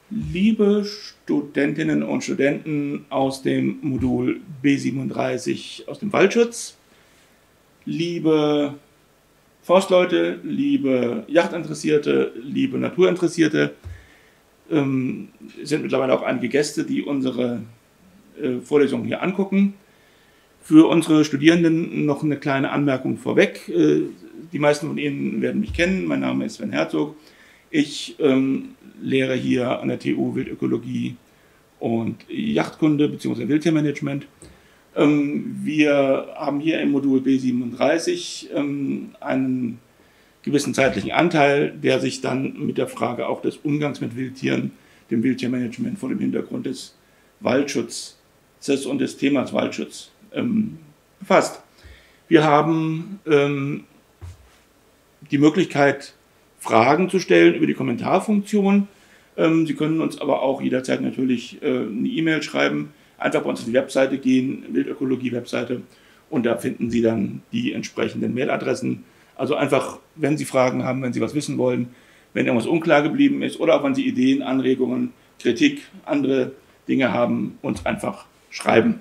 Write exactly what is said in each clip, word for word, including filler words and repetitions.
Liebe Studentinnen und Studenten aus dem Modul B siebenunddreißig aus dem Waldschutz, liebe Forstleute, liebe Jachtinteressierte, liebe Naturinteressierte, ähm, es sind mittlerweile auch einige Gäste, die unsere äh, Vorlesung hier angucken. Für unsere Studierenden noch eine kleine Anmerkung vorweg. Äh, die meisten von Ihnen werden mich kennen. Mein Name ist Sven Herzog. Ich ähm, lehre hier an der T U Wildökologie und Yachtkunde bzw. Wildtiermanagement. Ähm, wir haben hier im Modul B siebenunddreißig ähm, einen gewissen zeitlichen Anteil, der sich dann mit der Frage auch des Umgangs mit Wildtieren, dem Wildtiermanagement vor dem Hintergrund des Waldschutzes und des Themas Waldschutz ähm, befasst. Wir haben ähm, die Möglichkeit, Fragen zu stellen über die Kommentarfunktion. Ähm, Sie können uns aber auch jederzeit natürlich äh, eine E-Mail schreiben, einfach bei uns auf die Webseite gehen, Wildökologie-Webseite, und da finden Sie dann die entsprechenden Mailadressen. Also einfach, wenn Sie Fragen haben, wenn Sie was wissen wollen, wenn irgendwas unklar geblieben ist oder auch wenn Sie Ideen, Anregungen, Kritik, andere Dinge haben, uns einfach schreiben.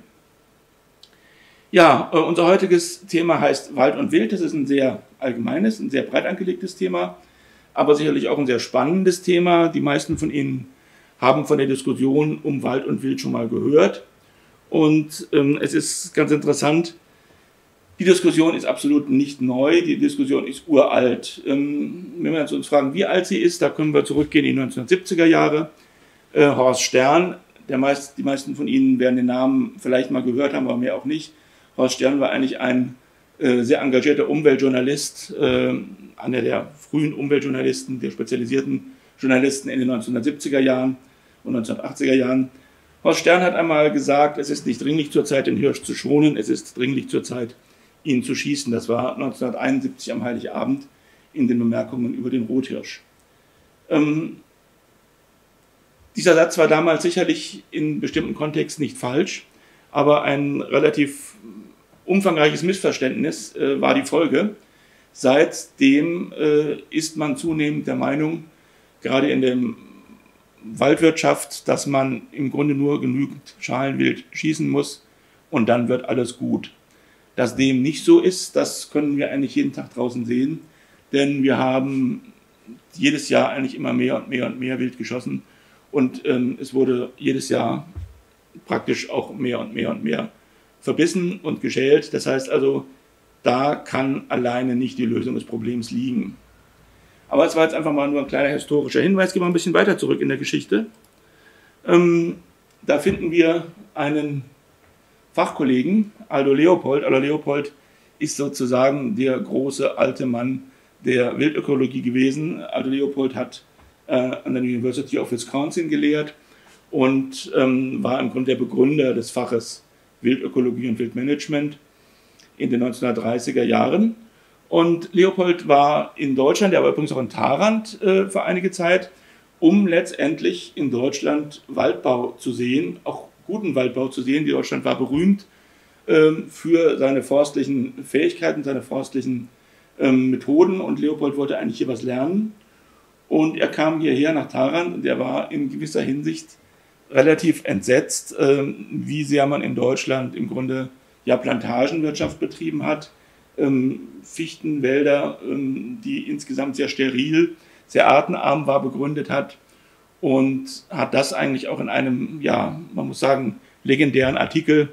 Ja, äh, unser heutiges Thema heißt Wald und Wild. Das ist ein sehr allgemeines, ein sehr breit angelegtes Thema, aber sicherlich auch ein sehr spannendes Thema. Die meisten von Ihnen haben von der Diskussion um Wald und Wild schon mal gehört. Und ähm, es ist ganz interessant, die Diskussion ist absolut nicht neu, die Diskussion ist uralt. Ähm, wenn wir uns fragen, wie alt sie ist, da können wir zurückgehen in die neunzehnhundertsiebziger Jahre. Äh, Horst Stern, der meist, die meisten von Ihnen werden den Namen vielleicht mal gehört haben, aber mehr auch nicht. Horst Stern war eigentlich ein äh, sehr engagierter Umweltjournalist, äh, einer der frühen Umweltjournalisten, der spezialisierten Journalisten in den neunzehnhundertsiebziger Jahren und neunzehnhundertachtziger Jahren. Horst Stern hat einmal gesagt, es ist nicht dringlich zurzeit, den Hirsch zu schonen, es ist dringlich zurzeit, ihn zu schießen. Das war neunzehnhunderteinundsiebzig am Heiligabend in den Bemerkungen über den Rothirsch. Ähm, dieser Satz war damals sicherlich in bestimmten Kontexten nicht falsch, aber ein relativ umfangreiches Missverständnis äh, war die Folge. Seitdem äh, ist man zunehmend der Meinung, gerade in der Waldwirtschaft, dass man im Grunde nur genügend Schalenwild schießen muss und dann wird alles gut. Dass dem nicht so ist, das können wir eigentlich jeden Tag draußen sehen, denn wir haben jedes Jahr eigentlich immer mehr und mehr und mehr Wild geschossen und ähm, es wurde jedes Jahr praktisch auch mehr und mehr und mehr verbissen und geschält. Das heißt also, da kann alleine nicht die Lösung des Problems liegen. Aber es war jetzt einfach mal nur ein kleiner historischer Hinweis. Gehen wir ein bisschen weiter zurück in der Geschichte. Ähm, da finden wir einen Fachkollegen, Aldo Leopold. Aldo Leopold ist sozusagen der große alte Mann der Wildökologie gewesen. Aldo Leopold hat äh, an der University of Wisconsin gelehrt und ähm, war im Grunde der Begründer des Faches Wildökologie und Wildmanagement in den neunzehnhundertdreißiger Jahren. Und Leopold war in Deutschland, er war übrigens auch in Tharandt äh, für einige Zeit, um letztendlich in Deutschland Waldbau zu sehen, auch guten Waldbau zu sehen. Deutschland war berühmt ähm, für seine forstlichen Fähigkeiten, seine forstlichen ähm, Methoden, und Leopold wollte eigentlich hier was lernen. Und er kam hierher nach Tharandt und er war in gewisser Hinsicht relativ entsetzt, ähm, wie sehr man in Deutschland im Grunde ja Plantagenwirtschaft betrieben hat, ähm, Fichtenwälder, ähm, die insgesamt sehr steril, sehr artenarm war, begründet hat, und hat das eigentlich auch in einem, ja, man muss sagen, legendären Artikel,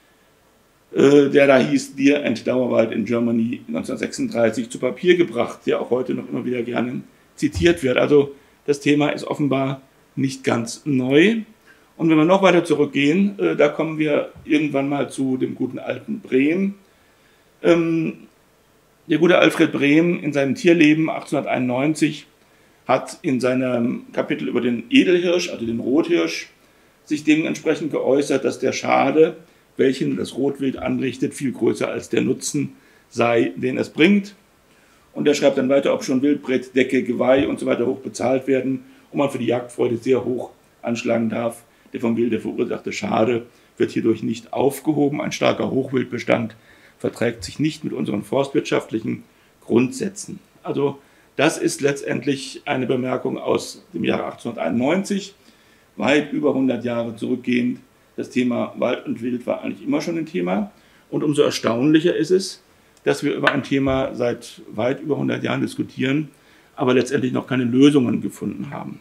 äh, der da hieß Deer and Dauerwald in Germany neunzehnhundertsechsunddreißig, zu Papier gebracht, der auch heute noch immer wieder gerne zitiert wird. Also das Thema ist offenbar nicht ganz neu. Und wenn wir noch weiter zurückgehen, äh, da kommen wir irgendwann mal zu dem guten alten Brehm. Ähm, der gute Alfred Brehm in seinem Tierleben achtzehnhunderteinundneunzig hat in seinem Kapitel über den Edelhirsch, also den Rothirsch, sich dementsprechend geäußert, dass der Schade, welchen das Rotwild anrichtet, viel größer als der Nutzen sei, den es bringt. Und er schreibt dann weiter, ob schon Wildbret, Decke, Geweih und so weiter hoch bezahlt werden und man für die Jagdfreude sehr hoch anschlagen darf. Der vom Wilde verursachte Schade wird hierdurch nicht aufgehoben. Ein starker Hochwildbestand verträgt sich nicht mit unseren forstwirtschaftlichen Grundsätzen. Also das ist letztendlich eine Bemerkung aus dem Jahre achtzehnhunderteinundneunzig. weit über hundert Jahre zurückgehend. Das Thema Wald und Wild war eigentlich immer schon ein Thema. Und umso erstaunlicher ist es, dass wir über ein Thema seit weit über hundert Jahren diskutieren, aber letztendlich noch keine Lösungen gefunden haben.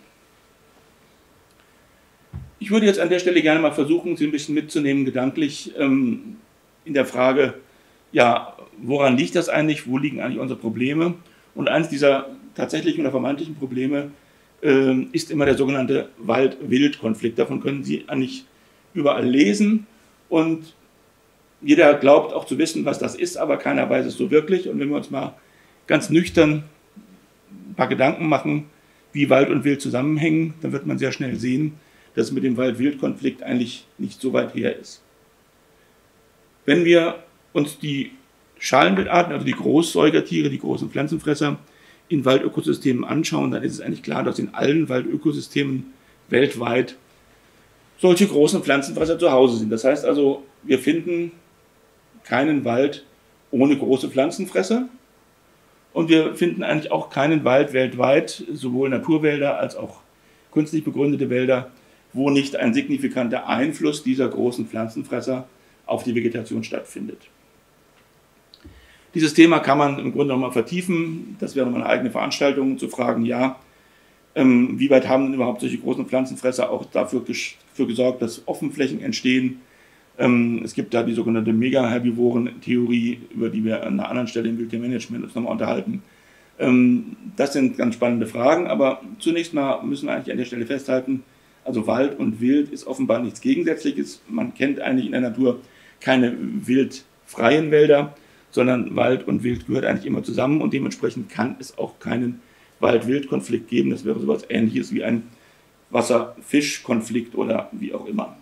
Ich würde jetzt an der Stelle gerne mal versuchen, Sie ein bisschen mitzunehmen, gedanklich ähm, in der Frage, ja, woran liegt das eigentlich, wo liegen eigentlich unsere Probleme? Und eines dieser tatsächlichen oder vermeintlichen Probleme äh, ist immer der sogenannte Wald-Wild-Konflikt. Davon können Sie eigentlich überall lesen und jeder glaubt auch zu wissen, was das ist, aber keiner weiß es so wirklich. Und wenn wir uns mal ganz nüchtern ein paar Gedanken machen, wie Wald und Wild zusammenhängen, dann wird man sehr schnell sehen, dass es mit dem Wald-Wild-Konflikt eigentlich nicht so weit her ist. Wenn wir uns die Schalenwildarten, also die Großsäugertiere, die großen Pflanzenfresser in Waldökosystemen anschauen, dann ist es eigentlich klar, dass in allen Waldökosystemen weltweit solche großen Pflanzenfresser zu Hause sind. Das heißt also, wir finden keinen Wald ohne große Pflanzenfresser und wir finden eigentlich auch keinen Wald weltweit, sowohl Naturwälder als auch künstlich begründete Wälder, wo nicht ein signifikanter Einfluss dieser großen Pflanzenfresser auf die Vegetation stattfindet. Dieses Thema kann man im Grunde nochmal vertiefen. Das wäre nochmal eine eigene Veranstaltung, zu fragen, ja, ähm, wie weit haben denn überhaupt solche großen Pflanzenfresser auch dafür, dafür gesorgt, dass Offenflächen entstehen. Ähm, es gibt da die sogenannte Mega-Herbivoren-Theorie, über die wir an einer anderen Stelle im Wildtiermanagement uns nochmal unterhalten. Ähm, das sind ganz spannende Fragen, aber zunächst mal müssen wir eigentlich an der Stelle festhalten, also Wald und Wild ist offenbar nichts Gegensätzliches. Man kennt eigentlich in der Natur keine wildfreien Wälder, sondern Wald und Wild gehört eigentlich immer zusammen und dementsprechend kann es auch keinen Wald-Wild-Konflikt geben. Das wäre so etwas Ähnliches wie ein Wasser-Fisch-Konflikt oder wie auch immer.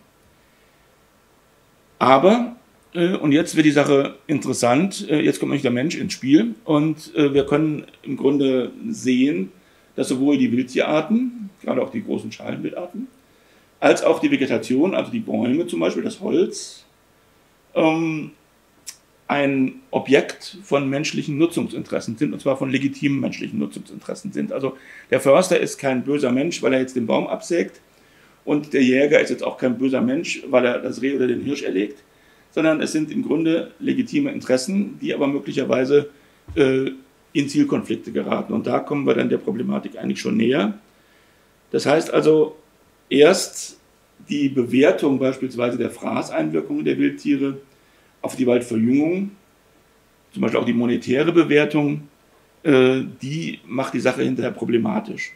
Aber, äh, und jetzt wird die Sache interessant, äh, jetzt kommt nämlich der Mensch ins Spiel und äh, wir können im Grunde sehen, dass sowohl die Wildtierarten, gerade auch die großen Schalenwildarten, als auch die Vegetation, also die Bäume zum Beispiel, das Holz, ähm, ein Objekt von menschlichen Nutzungsinteressen sind, und zwar von legitimen menschlichen Nutzungsinteressen sind. Also der Förster ist kein böser Mensch, weil er jetzt den Baum absägt, und der Jäger ist jetzt auch kein böser Mensch, weil er das Reh oder den Hirsch erlegt, sondern es sind im Grunde legitime Interessen, die aber möglicherweise äh, in Zielkonflikte geraten. Und da kommen wir dann der Problematik eigentlich schon näher. Das heißt also, erst die Bewertung beispielsweise der Fraßeinwirkungen der Wildtiere auf die Waldverjüngung, zum Beispiel auch die monetäre Bewertung, äh, die macht die Sache hinterher problematisch.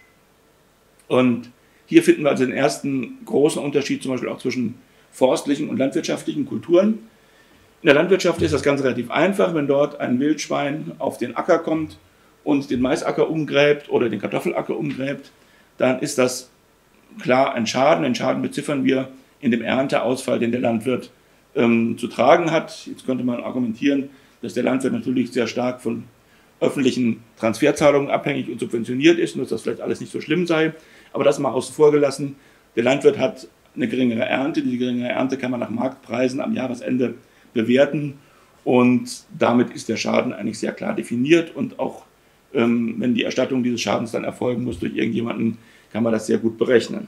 Und hier finden wir also den ersten großen Unterschied zum Beispiel auch zwischen forstlichen und landwirtschaftlichen Kulturen. In der Landwirtschaft ist das ganz relativ einfach, wenn dort ein Wildschwein auf den Acker kommt und den Maisacker umgräbt oder den Kartoffelacker umgräbt, dann ist das klar ein Schaden. Den Schaden beziffern wir in dem Ernteausfall, den der Landwirt ähm, zu tragen hat. Jetzt könnte man argumentieren, dass der Landwirt natürlich sehr stark von öffentlichen Transferzahlungen abhängig und subventioniert ist und dass das vielleicht alles nicht so schlimm sei. Aber das mal außen vor gelassen. Der Landwirt hat eine geringere Ernte. Diese geringere Ernte kann man nach Marktpreisen am Jahresende bewerten und damit ist der Schaden eigentlich sehr klar definiert und auch ähm, wenn die Erstattung dieses Schadens dann erfolgen muss durch irgendjemanden, kann man das sehr gut berechnen.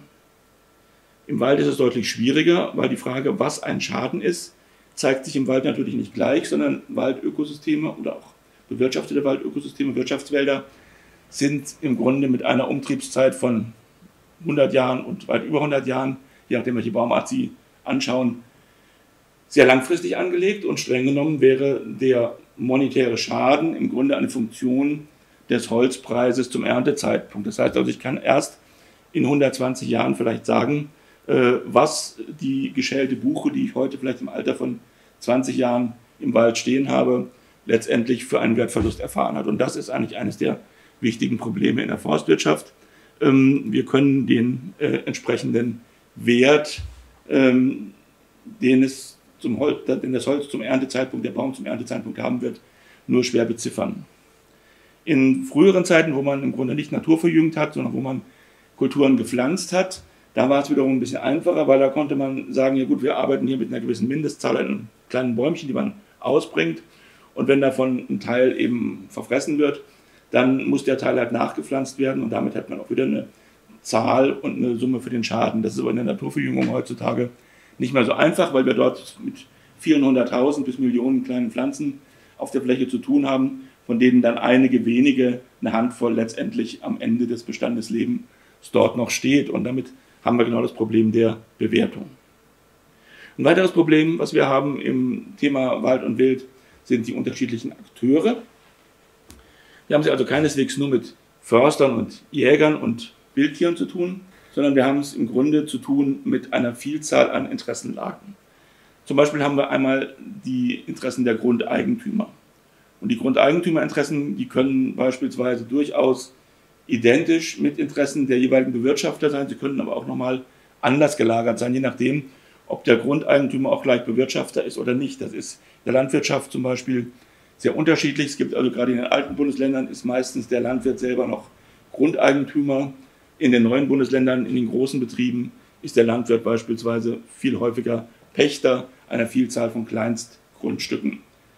Im Wald ist es deutlich schwieriger, weil die Frage, was ein Schaden ist, zeigt sich im Wald natürlich nicht gleich, sondern Waldökosysteme oder auch bewirtschaftete Waldökosysteme, Wirtschaftswälder sind im Grunde mit einer Umtriebszeit von hundert Jahren und weit über hundert Jahren, je nachdem welche Baumart Sie anschauen, sehr langfristig angelegt und streng genommen wäre der monetäre Schaden im Grunde eine Funktion des Holzpreises zum Erntezeitpunkt. Das heißt also, ich kann erst in hundertzwanzig Jahren vielleicht sagen, was die geschälte Buche, die ich heute vielleicht im Alter von zwanzig Jahren im Wald stehen habe, letztendlich für einen Wertverlust erfahren hat. Und das ist eigentlich eines der wichtigen Probleme in der Forstwirtschaft. Wir können den entsprechenden Wert, den es zum Holz, den das Holz zum Erntezeitpunkt, der Baum zum Erntezeitpunkt haben wird, nur schwer beziffern. In früheren Zeiten, wo man im Grunde nicht naturverjüngt hat, sondern wo man Kulturen gepflanzt hat, da war es wiederum ein bisschen einfacher, weil da konnte man sagen, ja gut, wir arbeiten hier mit einer gewissen Mindestzahl an kleinen Bäumchen, die man ausbringt. Und wenn davon ein Teil eben verfressen wird, dann muss der Teil halt nachgepflanzt werden und damit hat man auch wieder eine Zahl und eine Summe für den Schaden. Das ist aber in der Naturverjüngung heutzutage nicht mehr so einfach, weil wir dort mit vielen hunderttausend bis Millionen kleinen Pflanzen auf der Fläche zu tun haben, von denen dann einige wenige, eine Handvoll letztendlich am Ende des Bestandeslebens dort noch steht. Und damit haben wir genau das Problem der Bewertung. Ein weiteres Problem, was wir haben im Thema Wald und Wild, sind die unterschiedlichen Akteure. Wir haben es also keineswegs nur mit Förstern und Jägern und Wildtieren zu tun, sondern wir haben es im Grunde zu tun mit einer Vielzahl an Interessenlagen. Zum Beispiel haben wir einmal die Interessen der Grundeigentümer. Und die Grundeigentümerinteressen, die können beispielsweise durchaus identisch mit Interessen der jeweiligen Bewirtschafter sein. Sie können aber auch nochmal anders gelagert sein, je nachdem, ob der Grundeigentümer auch gleich Bewirtschafter ist oder nicht. Das ist in der Landwirtschaft zum Beispiel sehr unterschiedlich. Es gibt also gerade in den alten Bundesländern ist meistens der Landwirt selber noch Grundeigentümer. In den neuen Bundesländern, in den großen Betrieben, ist der Landwirt beispielsweise viel häufiger Pächter einer Vielzahl von Kleinstgrundstücken.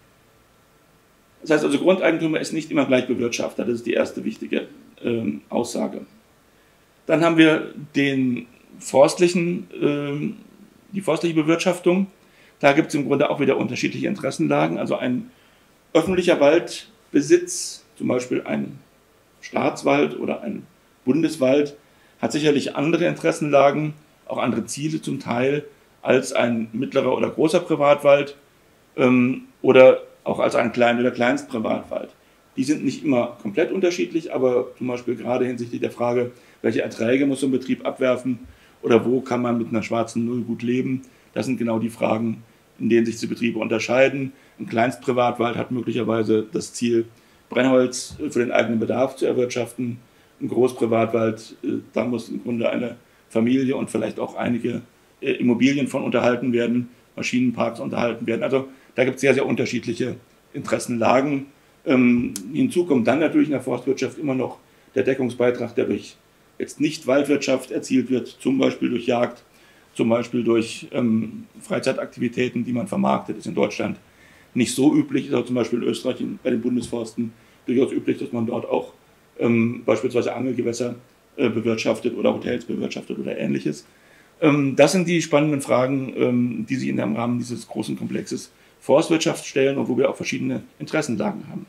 Das heißt also, Grundeigentümer ist nicht immer gleich Bewirtschafter. Das ist die erste wichtige ähm, Aussage. Dann haben wir den forstlichen, ähm, die forstliche Bewirtschaftung. Da gibt es im Grunde auch wieder unterschiedliche Interessenlagen. Also ein öffentlicher Waldbesitz, zum Beispiel ein Staatswald oder ein Bundeswald, hat sicherlich andere Interessenlagen, auch andere Ziele zum Teil, als ein mittlerer oder großer Privatwald ähm, oder auch als ein Klein- oder Kleinstprivatwald. Die sind nicht immer komplett unterschiedlich, aber zum Beispiel gerade hinsichtlich der Frage, welche Erträge muss so ein Betrieb abwerfen oder wo kann man mit einer schwarzen Null gut leben, das sind genau die Fragen, in denen sich diese Betriebe unterscheiden. Ein Kleinstprivatwald hat möglicherweise das Ziel, Brennholz für den eigenen Bedarf zu erwirtschaften. Ein Großprivatwald, da muss im Grunde eine Familie und vielleicht auch einige Immobilien von unterhalten werden, Maschinenparks unterhalten werden. Also da gibt es sehr, sehr unterschiedliche Interessenlagen. Ähm, hinzu kommt dann natürlich in der Forstwirtschaft immer noch der Deckungsbeitrag, der durch jetzt nicht Waldwirtschaft erzielt wird, zum Beispiel durch Jagd, zum Beispiel durch ähm, Freizeitaktivitäten, die man vermarktet. Das ist in Deutschland nicht so üblich, ist auch zum Beispiel in Österreich bei den Bundesforsten durchaus üblich, dass man dort auch ähm, beispielsweise Angelgewässer äh, bewirtschaftet oder Hotels bewirtschaftet oder ähnliches. Ähm, das sind die spannenden Fragen, ähm, die sich in dem Rahmen dieses großen Komplexes Forstwirtschaft stellen und wo wir auch verschiedene Interessenlagen haben.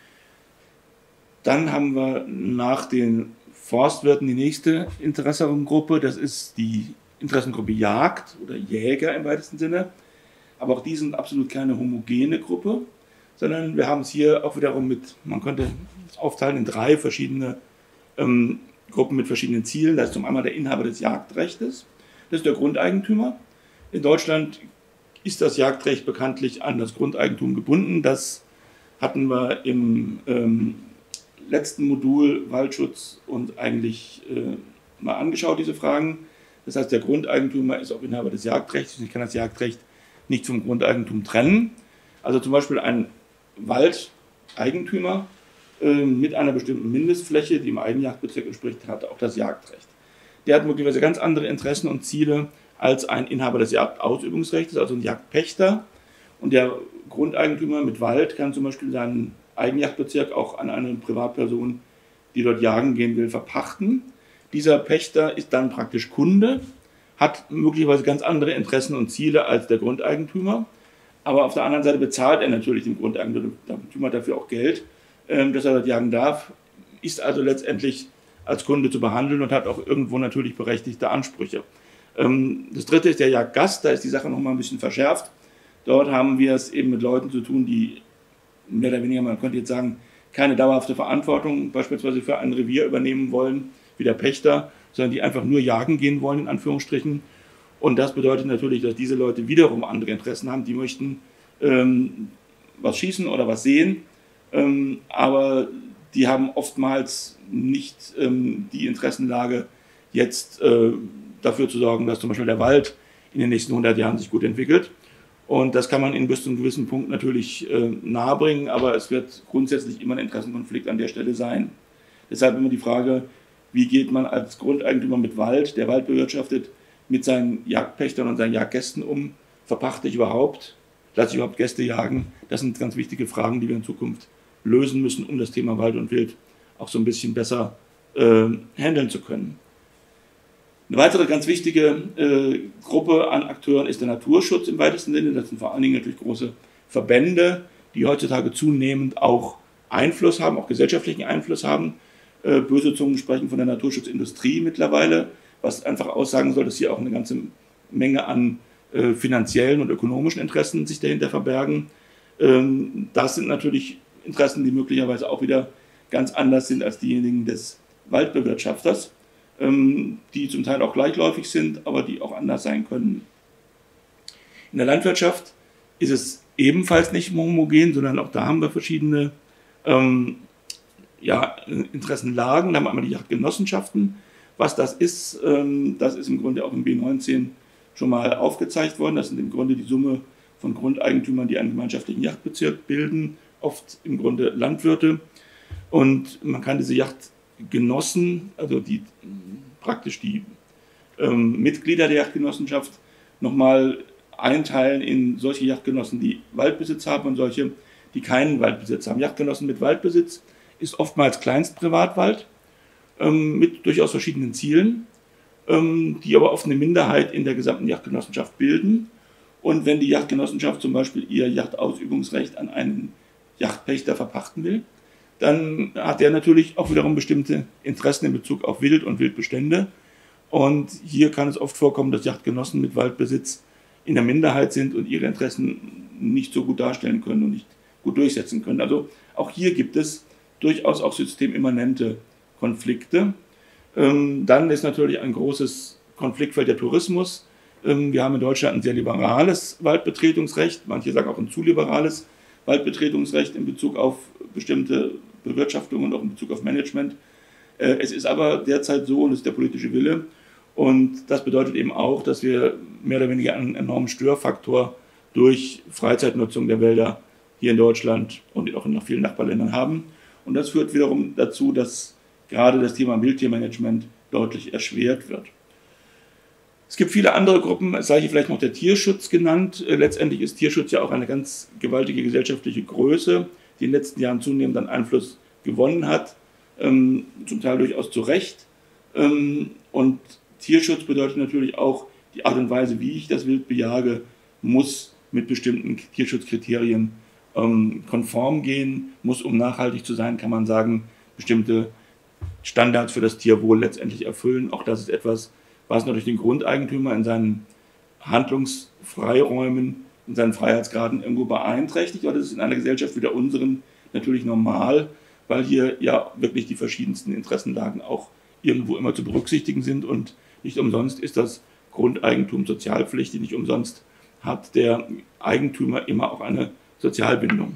Dann haben wir nach den Forstwirten die nächste Interessengruppe, das ist die Interessengruppe Jagd oder Jäger im weitesten Sinne. Aber auch die sind absolut keine homogene Gruppe, sondern wir haben es hier auch wiederum mit, man könnte es aufteilen in drei verschiedene ähm, Gruppen mit verschiedenen Zielen. Das ist zum einen der Inhaber des Jagdrechtes, das ist der Grundeigentümer. In Deutschland ist das Jagdrecht bekanntlich an das Grundeigentum gebunden. Das hatten wir im ähm, letzten Modul Waldschutz und eigentlich äh, mal angeschaut, diese Fragen. Das heißt, der Grundeigentümer ist auch Inhaber des Jagdrechts. Ich kann das Jagdrecht nicht vom Grundeigentum trennen. Also zum Beispiel ein Waldeigentümer äh, mit einer bestimmten Mindestfläche, die im Eigenjagdbezirk entspricht, hat auch das Jagdrecht. Der hat möglicherweise ganz andere Interessen und Ziele als ein Inhaber des Jagdausübungsrechts, also ein Jagdpächter. Und der Grundeigentümer mit Wald kann zum Beispiel seinen Eigenjagdbezirk auch an eine Privatperson, die dort jagen gehen will, verpachten. Dieser Pächter ist dann praktisch Kunde, hat möglicherweise ganz andere Interessen und Ziele als der Grundeigentümer. Aber auf der anderen Seite bezahlt er natürlich dem Grundeigentümer dafür auch Geld, dass er dort jagen darf, ist also letztendlich als Kunde zu behandeln und hat auch irgendwo natürlich berechtigte Ansprüche. Das dritte ist der Jagdgast, da ist die Sache nochmal ein bisschen verschärft. Dort haben wir es eben mit Leuten zu tun, die mehr oder weniger, man könnte jetzt sagen, keine dauerhafte Verantwortung beispielsweise für ein Revier übernehmen wollen, wie der Pächter, sondern die einfach nur jagen gehen wollen, in Anführungsstrichen. Und das bedeutet natürlich, dass diese Leute wiederum andere Interessen haben. Die möchten ähm, was schießen oder was sehen, ähm, aber die haben oftmals nicht ähm, die Interessenlage, jetzt äh, dafür zu sorgen, dass zum Beispiel der Wald in den nächsten hundert Jahren sich gut entwickelt. Und das kann man in bis zu einem gewissen Punkt natürlich äh, nahebringen, aber es wird grundsätzlich immer ein Interessenkonflikt an der Stelle sein. Deshalb immer die Frage, wie geht man als Grundeigentümer mit Wald, der Wald bewirtschaftet, mit seinen Jagdpächtern und seinen Jagdgästen um? Verpachte ich überhaupt? Lasse ich überhaupt Gäste jagen? Das sind ganz wichtige Fragen, die wir in Zukunft lösen müssen, um das Thema Wald und Wild auch so ein bisschen besser äh, handeln zu können. Eine weitere ganz wichtige äh, Gruppe an Akteuren ist der Naturschutz im weitesten Sinne. Das sind vor allen Dingen natürlich große Verbände, die heutzutage zunehmend auch Einfluss haben, auch gesellschaftlichen Einfluss haben. Äh, böse Zungen sprechen von der Naturschutzindustrie mittlerweile, was einfach aussagen soll, dass hier auch eine ganze Menge an äh, finanziellen und ökonomischen Interessen sich dahinter verbergen. Ähm, das sind natürlich Interessen, die möglicherweise auch wieder ganz anders sind als diejenigen des Waldbewirtschafters, ähm, die zum Teil auch gleichläufig sind, aber die auch anders sein können. In der Landwirtschaft ist es ebenfalls nicht homogen, sondern auch da haben wir verschiedene ähm, ja, Interessenlagen. Da haben wir einmal die Jagdgenossenschaften. Was das ist, ähm, das ist im Grunde auch im B neunzehn schon mal aufgezeigt worden. Das sind im Grunde die Summe von Grundeigentümern, die einen gemeinschaftlichen Jagdbezirk bilden, oft im Grunde Landwirte. Und man kann diese Jagdgenossen, also die praktisch die ähm, Mitglieder der Jagdgenossenschaft, nochmal einteilen in solche Jagdgenossen, die Waldbesitz haben und solche, die keinen Waldbesitz haben. Jagdgenossen mit Waldbesitz ist oftmals Kleinstprivatwald ähm, mit durchaus verschiedenen Zielen, ähm, die aber oft eine Minderheit in der gesamten Jagdgenossenschaft bilden. Und wenn die Jagdgenossenschaft zum Beispiel ihr Jagdausübungsrecht an einen Jagdpächter verpachten will, dann hat er natürlich auch wiederum bestimmte Interessen in Bezug auf Wild und Wildbestände. Und hier kann es oft vorkommen, dass Jagdgenossen mit Waldbesitz in der Minderheit sind und ihre Interessen nicht so gut darstellen können und nicht gut durchsetzen können. Also auch hier gibt es durchaus auch systemimmanente Konflikte. Ähm, dann ist natürlich ein großes Konfliktfeld der Tourismus. Ähm, wir haben in Deutschland ein sehr liberales Waldbetretungsrecht, manche sagen auch ein zu liberales Waldbetretungsrecht in Bezug auf bestimmte Bewirtschaftung und auch in Bezug auf Management. Äh, es ist aber derzeit so, und das ist der politische Wille, und das bedeutet eben auch, dass wir mehr oder weniger einen enormen Störfaktor durch Freizeitnutzung der Wälder hier in Deutschland und auch in noch vielen Nachbarländern haben. Und das führt wiederum dazu, dass gerade das Thema Wildtiermanagement deutlich erschwert wird. Es gibt viele andere Gruppen, es sei hier vielleicht noch der Tierschutz genannt. Letztendlich ist Tierschutz ja auch eine ganz gewaltige gesellschaftliche Größe, die in den letzten Jahren zunehmend an Einfluss gewonnen hat, ähm, zum Teil durchaus zu Recht. Ähm, und Tierschutz bedeutet natürlich auch, die Art und Weise, wie ich das Wild bejage, muss mit bestimmten Tierschutzkriterien ähm, konform gehen, muss, um nachhaltig zu sein, kann man sagen, bestimmte Standards für das Tierwohl letztendlich erfüllen. Auch das ist etwas, was natürlich den Grundeigentümer in seinen Handlungsfreiräumen, in seinen Freiheitsgraden irgendwo beeinträchtigt. Aber das ist in einer Gesellschaft wie der unseren natürlich normal, weil hier ja wirklich die verschiedensten Interessenlagen auch irgendwo immer zu berücksichtigen sind. Und nicht umsonst ist das Grundeigentum sozialpflichtig, nicht umsonst hat der Eigentümer immer auch eine Sozialbindung.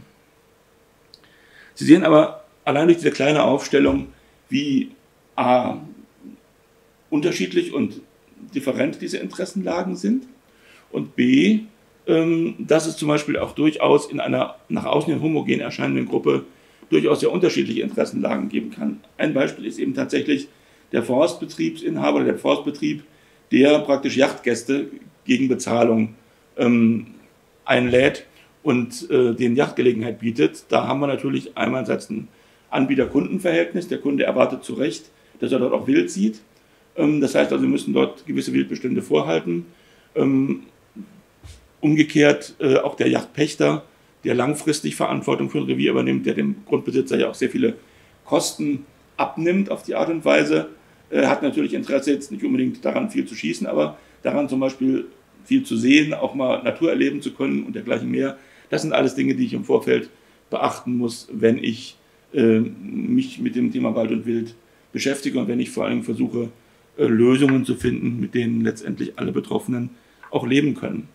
Sie sehen aber allein durch diese kleine Aufstellung, wie a. unterschiedlich und different diese Interessenlagen sind und b. Ähm, dass es zum Beispiel auch durchaus in einer nach außen hin homogen erscheinenden Gruppe durchaus sehr unterschiedliche Interessenlagen geben kann. Ein Beispiel ist eben tatsächlich der Forstbetriebsinhaber oder der Forstbetrieb, der praktisch Yachtgäste gegen Bezahlung ähm, einlädt und äh, denen Yachtgelegenheit bietet. Da haben wir natürlich einerseits ein Anbieter-Kunden-Verhältnis. Der Kunde erwartet zu Recht, dass er dort auch Wild sieht. Ähm, das heißt also, wir müssen dort gewisse Wildbestände vorhalten. Ähm, umgekehrt äh, auch der Yachtpächter, der langfristig Verantwortung für ein Revier übernimmt, der dem Grundbesitzer ja auch sehr viele Kosten abnimmt auf die Art und Weise, äh, hat natürlich Interesse jetzt nicht unbedingt daran, viel zu schießen, aber daran zum Beispiel viel zu sehen, auch mal Natur erleben zu können und dergleichen mehr. Das sind alles Dinge, die ich im Vorfeld beachten muss, wenn ich äh, mich mit dem Thema Wald und Wild beschäftige und wenn ich vor allem versuche, äh, Lösungen zu finden, mit denen letztendlich alle Betroffenen auch leben können.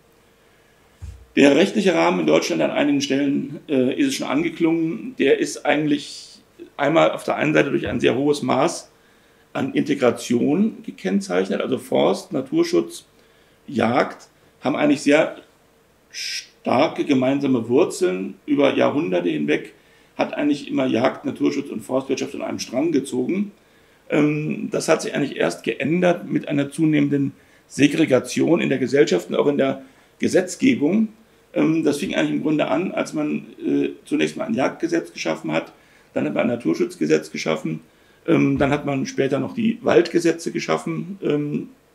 Der rechtliche Rahmen in Deutschland an einigen Stellen äh, ist es schon angeklungen. Der ist eigentlich einmal auf der einen Seite durch ein sehr hohes Maß an Integration gekennzeichnet, also Forst, Naturschutz, Jagd haben eigentlich sehr starke gemeinsame Wurzeln über Jahrhunderte hinweg, hat eigentlich immer Jagd, Naturschutz und Forstwirtschaft an einem Strang gezogen. Das hat sich eigentlich erst geändert mit einer zunehmenden Segregation in der Gesellschaft und auch in der Gesetzgebung. Das fing eigentlich im Grunde an, als man zunächst mal ein Jagdgesetz geschaffen hat, dann hat man ein Naturschutzgesetz geschaffen, dann hat man später noch die Waldgesetze geschaffen,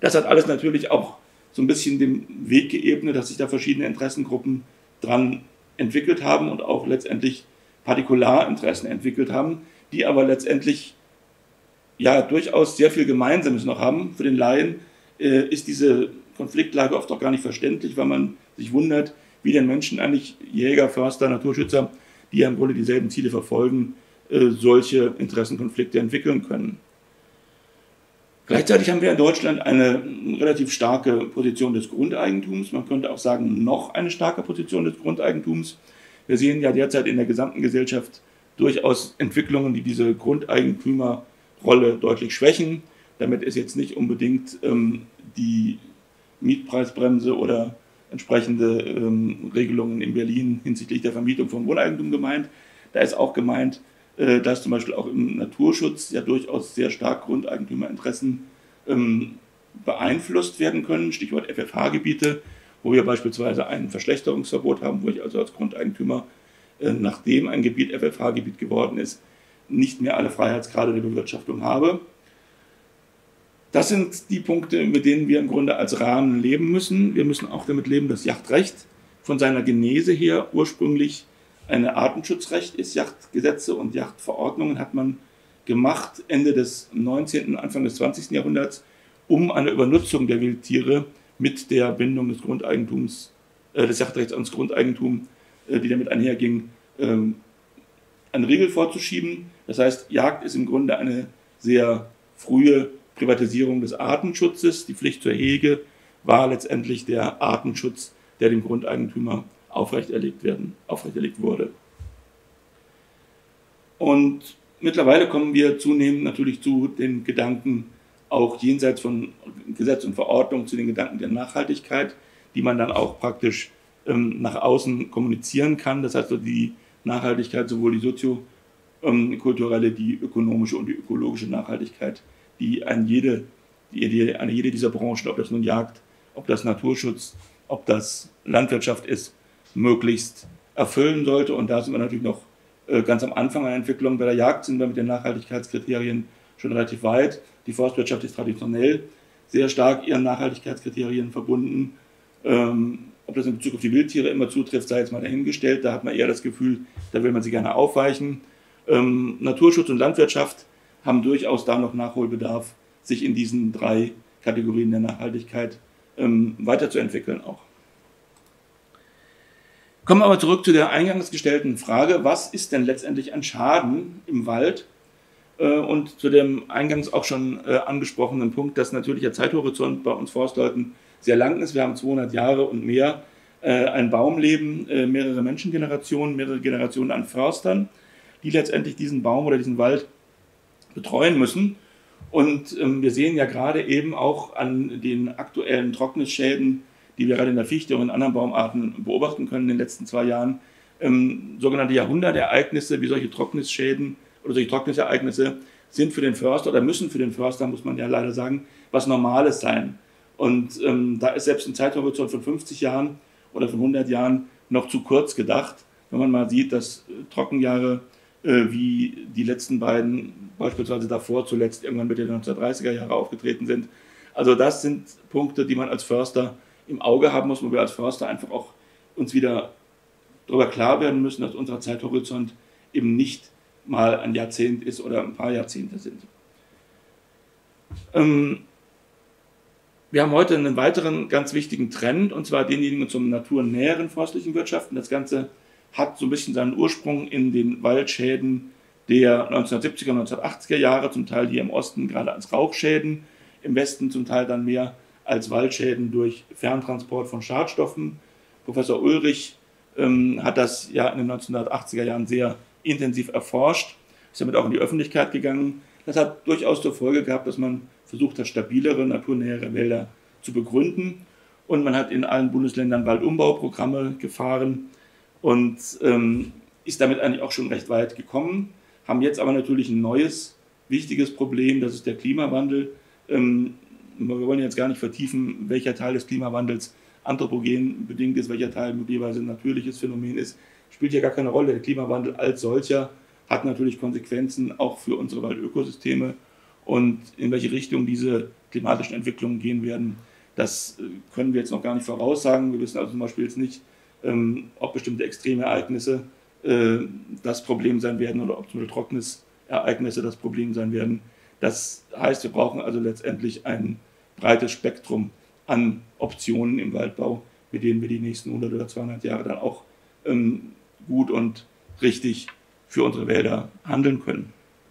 Das hat alles natürlich auch so ein bisschen den Weg geebnet, dass sich da verschiedene Interessengruppen dran entwickelt haben und auch letztendlich Partikularinteressen entwickelt haben, die aber letztendlich ja durchaus sehr viel Gemeinsames noch haben. Für den Laien äh, ist diese Konfliktlage oft auch gar nicht verständlich, weil man sich wundert, wie denn Menschen eigentlich, Jäger, Förster, Naturschützer, die ja im Grunde dieselben Ziele verfolgen, äh, solche Interessenkonflikte entwickeln können. Gleichzeitig haben wir in Deutschland eine relativ starke Position des Grundeigentums. Man könnte auch sagen, noch eine starke Position des Grundeigentums. Wir sehen ja derzeit in der gesamten Gesellschaft durchaus Entwicklungen, die diese Grundeigentümerrolle deutlich schwächen. Damit ist jetzt nicht unbedingt ähm, die Mietpreisbremse oder entsprechende ähm, Regelungen in Berlin hinsichtlich der Vermietung von Wohneigentum gemeint. Da ist auch gemeint, äh, dass zum Beispiel auch im Naturschutz ja durchaus sehr stark Grundeigentümerinteressen ähm, beeinflusst werden können. Stichwort F F H-Gebiete, wo wir beispielsweise ein Verschlechterungsverbot haben, wo ich also als Grundeigentümer, äh, nachdem ein Gebiet F F H-Gebiet geworden ist, nicht mehr alle Freiheitsgrade der Bewirtschaftung habe. Das sind die Punkte, mit denen wir im Grunde als Rahmen leben müssen. Wir müssen auch damit leben, dass Jagdrecht von seiner Genese her ursprünglich ein Artenschutzrecht ist. Jagdgesetze und Jagdverordnungen hat man gemacht Ende des neunzehnten, Anfang des zwanzigsten Jahrhunderts, um eine Übernutzung der Wildtiere mit der Bindung des Grundeigentums, äh, des Jagdrechts ans Grundeigentum, äh, die damit einherging, ähm, einen Riegel vorzuschieben. Das heißt, Jagd ist im Grunde eine sehr frühe Privatisierung des Artenschutzes. Die Pflicht zur Hege war letztendlich der Artenschutz, der dem Grundeigentümer aufrechterlegt, werden, aufrechterlegt wurde. Und mittlerweile kommen wir zunehmend natürlich zu den Gedanken, auch jenseits von Gesetz und Verordnung, zu den Gedanken der Nachhaltigkeit, die man dann auch praktisch ähm, nach außen kommunizieren kann. Das heißt, die Nachhaltigkeit, sowohl die soziokulturelle, die ökonomische und die ökologische Nachhaltigkeit, die an jede, die, an jede dieser Branchen, ob das nun Jagd, ob das Naturschutz, ob das Landwirtschaft ist, möglichst erfüllen sollte. Und da sind wir natürlich noch äh, ganz am Anfang einer Entwicklung. Bei der Jagd sind wir mit den Nachhaltigkeitskriterien schon relativ weit. Die Forstwirtschaft ist traditionell sehr stark ihren Nachhaltigkeitskriterien verbunden. Ähm, ob das in Bezug auf die Wildtiere immer zutrifft, sei jetzt mal dahingestellt. Da hat man eher das Gefühl, da will man sie gerne aufweichen. Ähm, Naturschutz und Landwirtschaft haben durchaus da noch Nachholbedarf, sich in diesen drei Kategorien der Nachhaltigkeit ähm, weiterzuentwickeln auch. Kommen wir aber zurück zu der eingangs gestellten Frage, was ist denn letztendlich ein Schaden im Wald? Äh, und zu dem eingangs auch schon äh, angesprochenen Punkt, dass natürlich der Zeithorizont bei uns Forstleuten sehr lang ist. Wir haben zweihundert Jahre und mehr äh, ein Baumleben, äh, mehrere Menschengenerationen, mehrere Generationen an Förstern, die letztendlich diesen Baum oder diesen Wald betreuen müssen. Und ähm, wir sehen ja gerade eben auch an den aktuellen Trocknisschäden, die wir gerade in der Fichte und in anderen Baumarten beobachten können in den letzten zwei Jahren, ähm, sogenannte Jahrhundertereignisse wie solche Trocknisschäden oder solche Trocknisereignisse sind für den Förster oder müssen für den Förster, muss man ja leider sagen, was Normales sein. Und ähm, da ist selbst ein Zeithorizont von fünfzig Jahren oder von hundert Jahren noch zu kurz gedacht, wenn man mal sieht, dass äh, Trockenjahre wie die letzten beiden, beispielsweise davor zuletzt irgendwann Mitte der neunzehnhundertdreißiger Jahre aufgetreten sind. Also das sind Punkte, die man als Förster im Auge haben muss, wo wir als Förster einfach auch uns wieder darüber klar werden müssen, dass unser Zeithorizont eben nicht mal ein Jahrzehnt ist oder ein paar Jahrzehnte sind. Ähm, wir haben heute einen weiteren ganz wichtigen Trend, und zwar denjenigen zum naturnäheren forstlichen Wirtschaften. Das Ganze hat so ein bisschen seinen Ursprung in den Waldschäden der neunzehnhundertsiebziger und neunzehnhundertachtziger Jahre, zum Teil hier im Osten gerade als Rauchschäden, im Westen zum Teil dann mehr als Waldschäden durch Ferntransport von Schadstoffen. Professor Ulrich ähm, hat das ja in den neunzehnhundertachtziger Jahren sehr intensiv erforscht, ist damit auch in die Öffentlichkeit gegangen. Das hat durchaus zur Folge gehabt, dass man versucht hat, stabilere, naturnähere Wälder zu begründen. Und man hat in allen Bundesländern Waldumbauprogramme gefahren, und ähm, ist damit eigentlich auch schon recht weit gekommen, haben jetzt aber natürlich ein neues, wichtiges Problem, das ist der Klimawandel. Ähm, wir wollen jetzt gar nicht vertiefen, welcher Teil des Klimawandels anthropogen bedingt ist, welcher Teil möglicherweise ein natürliches Phänomen ist, spielt ja gar keine Rolle. Der Klimawandel als solcher hat natürlich Konsequenzen auch für unsere Waldökosysteme, und in welche Richtung diese klimatischen Entwicklungen gehen werden. Das können wir jetzt noch gar nicht voraussagen. Wir wissen also zum Beispiel jetzt nicht, ähm, ob bestimmte Extremereignisse äh, das Problem sein werden oder ob zum Beispiel Trockenereignisse das Problem sein werden. Das heißt, wir brauchen also letztendlich ein breites Spektrum an Optionen im Waldbau, mit denen wir die nächsten hundert oder zweihundert Jahre dann auch ähm, gut und richtig für unsere Wälder handeln können.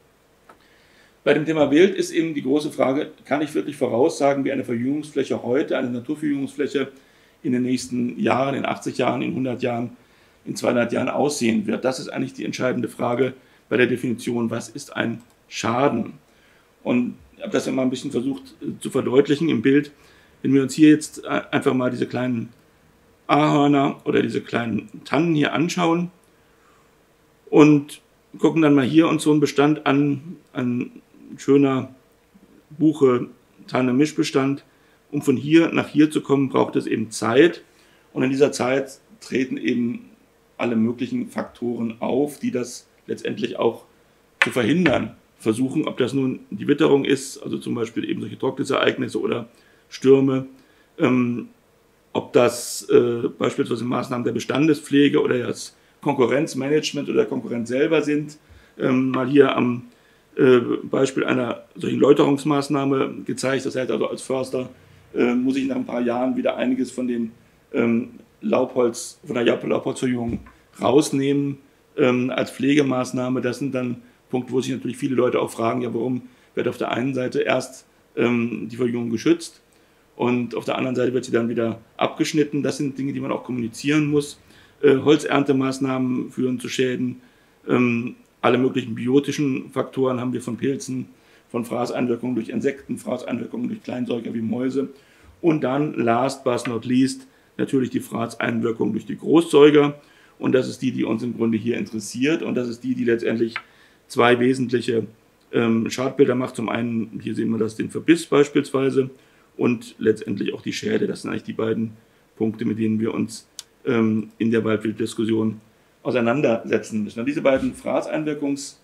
Bei dem Thema Wild ist eben die große Frage, kann ich wirklich voraussagen, wie eine Verjüngungsfläche heute, eine Naturverjüngungsfläche in den nächsten Jahren, in achtzig Jahren, in hundert Jahren, in zweihundert Jahren aussehen wird? Das ist eigentlich die entscheidende Frage bei der Definition, was ist ein Schaden? Und ich habe das ja mal ein bisschen versucht zu verdeutlichen im Bild. Wenn wir uns hier jetzt einfach mal diese kleinen Ahorner oder diese kleinen Tannen hier anschauen und gucken dann mal hier uns so einen Bestand an, ein schöner Buche-Tanne-Mischbestand. Um von hier nach hier zu kommen, braucht es eben Zeit. Und in dieser Zeit treten eben alle möglichen Faktoren auf, die das letztendlich auch zu verhindern versuchen, ob das nun die Witterung ist, also zum Beispiel eben solche Trocknisereignisse oder Stürme, ähm, ob das äh, beispielsweise Maßnahmen der Bestandespflege oder das Konkurrenzmanagement oder der Konkurrenz selber sind. Ähm, mal hier am äh, Beispiel einer solchen Läuterungsmaßnahme gezeigt. Das heißt also, als Förster äh, muss ich nach ein paar Jahren wieder einiges von den ähm, Laubholz, von der Laubholzverjüngung rausnehmen ähm, als Pflegemaßnahme. Das sind dann Punkte, wo sich natürlich viele Leute auch fragen, ja, warum wird auf der einen Seite erst ähm, die Verjüngung geschützt und auf der anderen Seite wird sie dann wieder abgeschnitten. Das sind Dinge, die man auch kommunizieren muss. Äh, Holzerntemaßnahmen führen zu Schäden. Ähm, alle möglichen biotischen Faktoren haben wir von Pilzen, von Fraßeinwirkungen durch Insekten, Fraßeinwirkungen durch Kleinsäuger wie Mäuse. Und dann, last but not least, natürlich die Fraßeinwirkung durch die Großsäuger. Und das ist die, die uns im Grunde hier interessiert. Und das ist die, die letztendlich zwei wesentliche ähm, Schadbilder macht. Zum einen, hier sehen wir das, den Verbiss beispielsweise und letztendlich auch die Schäde. Das sind eigentlich die beiden Punkte, mit denen wir uns ähm, in der Waldbilddiskussion auseinandersetzen müssen. Und diese beiden Fraßeinwirkungsbilder,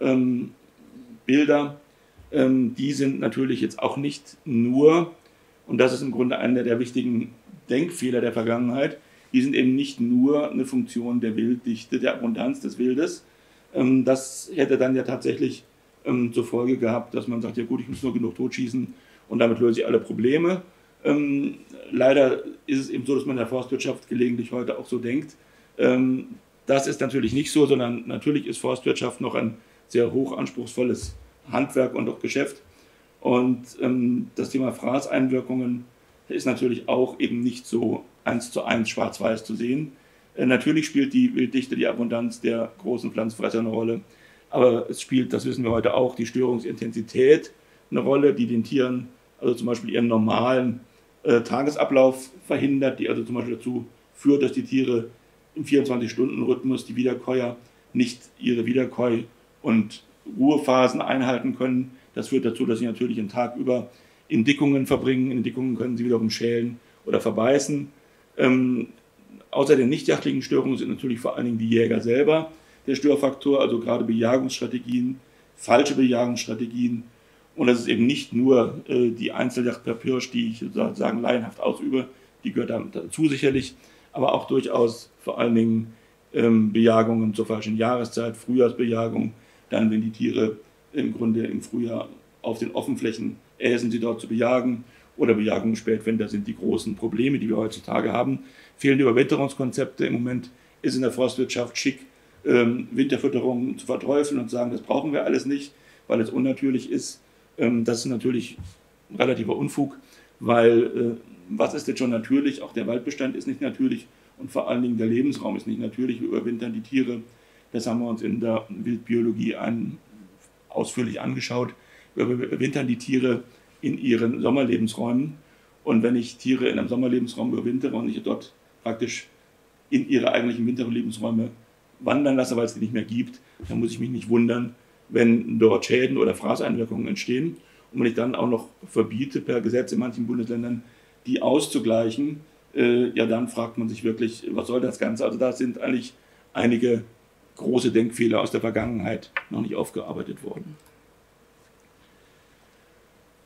ähm, ähm, die sind natürlich jetzt auch nicht nur, und das ist im Grunde einer der wichtigen Denkfehler der Vergangenheit, die sind eben nicht nur eine Funktion der Wilddichte, der Abundanz des Wildes. Ähm, das hätte dann ja tatsächlich ähm, zur Folge gehabt, dass man sagt, ja gut, ich muss nur genug totschießen und damit löse ich alle Probleme. Ähm, leider ist es eben so, dass man in der Forstwirtschaft gelegentlich heute auch so denkt. Ähm, das ist natürlich nicht so, sondern natürlich ist Forstwirtschaft noch ein sehr hochanspruchsvolles Handwerk und auch Geschäft. Und ähm, das Thema Fraßeinwirkungen ist natürlich auch eben nicht so eins zu eins schwarz-weiß zu sehen. Äh, natürlich spielt die Wilddichte, die Abundanz der großen Pflanzenfresser eine Rolle, aber es spielt, das wissen wir heute auch, die Störungsintensität eine Rolle, die den Tieren, also zum Beispiel ihren normalen äh, Tagesablauf verhindert, die also zum Beispiel dazu führt, dass die Tiere im vierundzwanzig-Stunden-Rhythmus, die Wiederkäuer, nicht ihre Wiederkäu- und Ruhephasen einhalten können. Das führt dazu, dass sie natürlich den Tag über in Dickungen verbringen. In Dickungen können sie wiederum schälen oder verbeißen. Ähm, außer den nichtjagdlichen Störungen sind natürlich vor allen Dingen die Jäger selber der Störfaktor, also gerade Bejagungsstrategien, falsche Bejagungsstrategien. Und das ist eben nicht nur äh, die Einzeljagd per Pirsch, die ich sozusagen laienhaft ausübe, die gehört dazu sicherlich, aber auch durchaus vor allen Dingen ähm, Bejagungen zur falschen Jahreszeit, Frühjahrsbejagung, dann wenn die Tiere im Grunde im Frühjahr auf den Offenflächen äsen, sie dort zu bejagen, oder Bejagung im Spätwinter sind die großen Probleme, die wir heutzutage haben. Fehlende Überwinterungskonzepte. Im Moment ist in der Forstwirtschaft schick, ähm, Winterfütterung zu verteufeln und zu sagen, das brauchen wir alles nicht, weil es unnatürlich ist. Ähm, das ist natürlich relativer Unfug, weil äh, was ist jetzt schon natürlich? Auch der Waldbestand ist nicht natürlich und vor allen Dingen der Lebensraum ist nicht natürlich. Wir überwintern die Tiere. Das haben wir uns in der Wildbiologie ein, ausführlich angeschaut. Wir überwintern die Tiere in ihren Sommerlebensräumen. Und wenn ich Tiere in einem Sommerlebensraum überwintere und ich dort praktisch in ihre eigentlichen Winterlebensräume wandern lasse, weil es die nicht mehr gibt, dann muss ich mich nicht wundern, wenn dort Schäden oder Fraßeinwirkungen entstehen. Und wenn ich dann auch noch verbiete, per Gesetz in manchen Bundesländern, die auszugleichen, äh, ja, dann fragt man sich wirklich, was soll das Ganze? Also da sind eigentlich einige große Denkfehler aus der Vergangenheit noch nicht aufgearbeitet worden.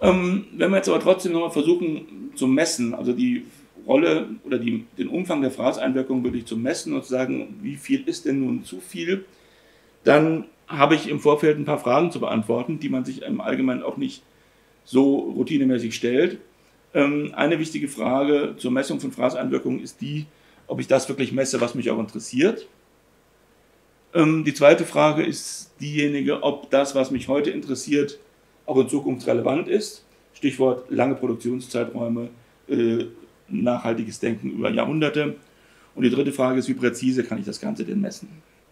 Ähm, wenn wir jetzt aber trotzdem nochmal versuchen zu messen, also die Rolle oder die, den Umfang der Fraßeinwirkung wirklich zu messen und zu sagen, wie viel ist denn nun zu viel, dann habe ich im Vorfeld ein paar Fragen zu beantworten, die man sich im Allgemeinen auch nicht so routinemäßig stellt. Ähm, eine wichtige Frage zur Messung von Fraßeinwirkungen ist die, ob ich das wirklich messe, was mich auch interessiert. Ähm, die zweite Frage ist diejenige, ob das, was mich heute interessiert, auch in Zukunft relevant ist. Stichwort lange Produktionszeiträume, äh, nachhaltiges Denken über Jahrhunderte. Und die dritte Frage ist, wie präzise kann ich das Ganze denn messen?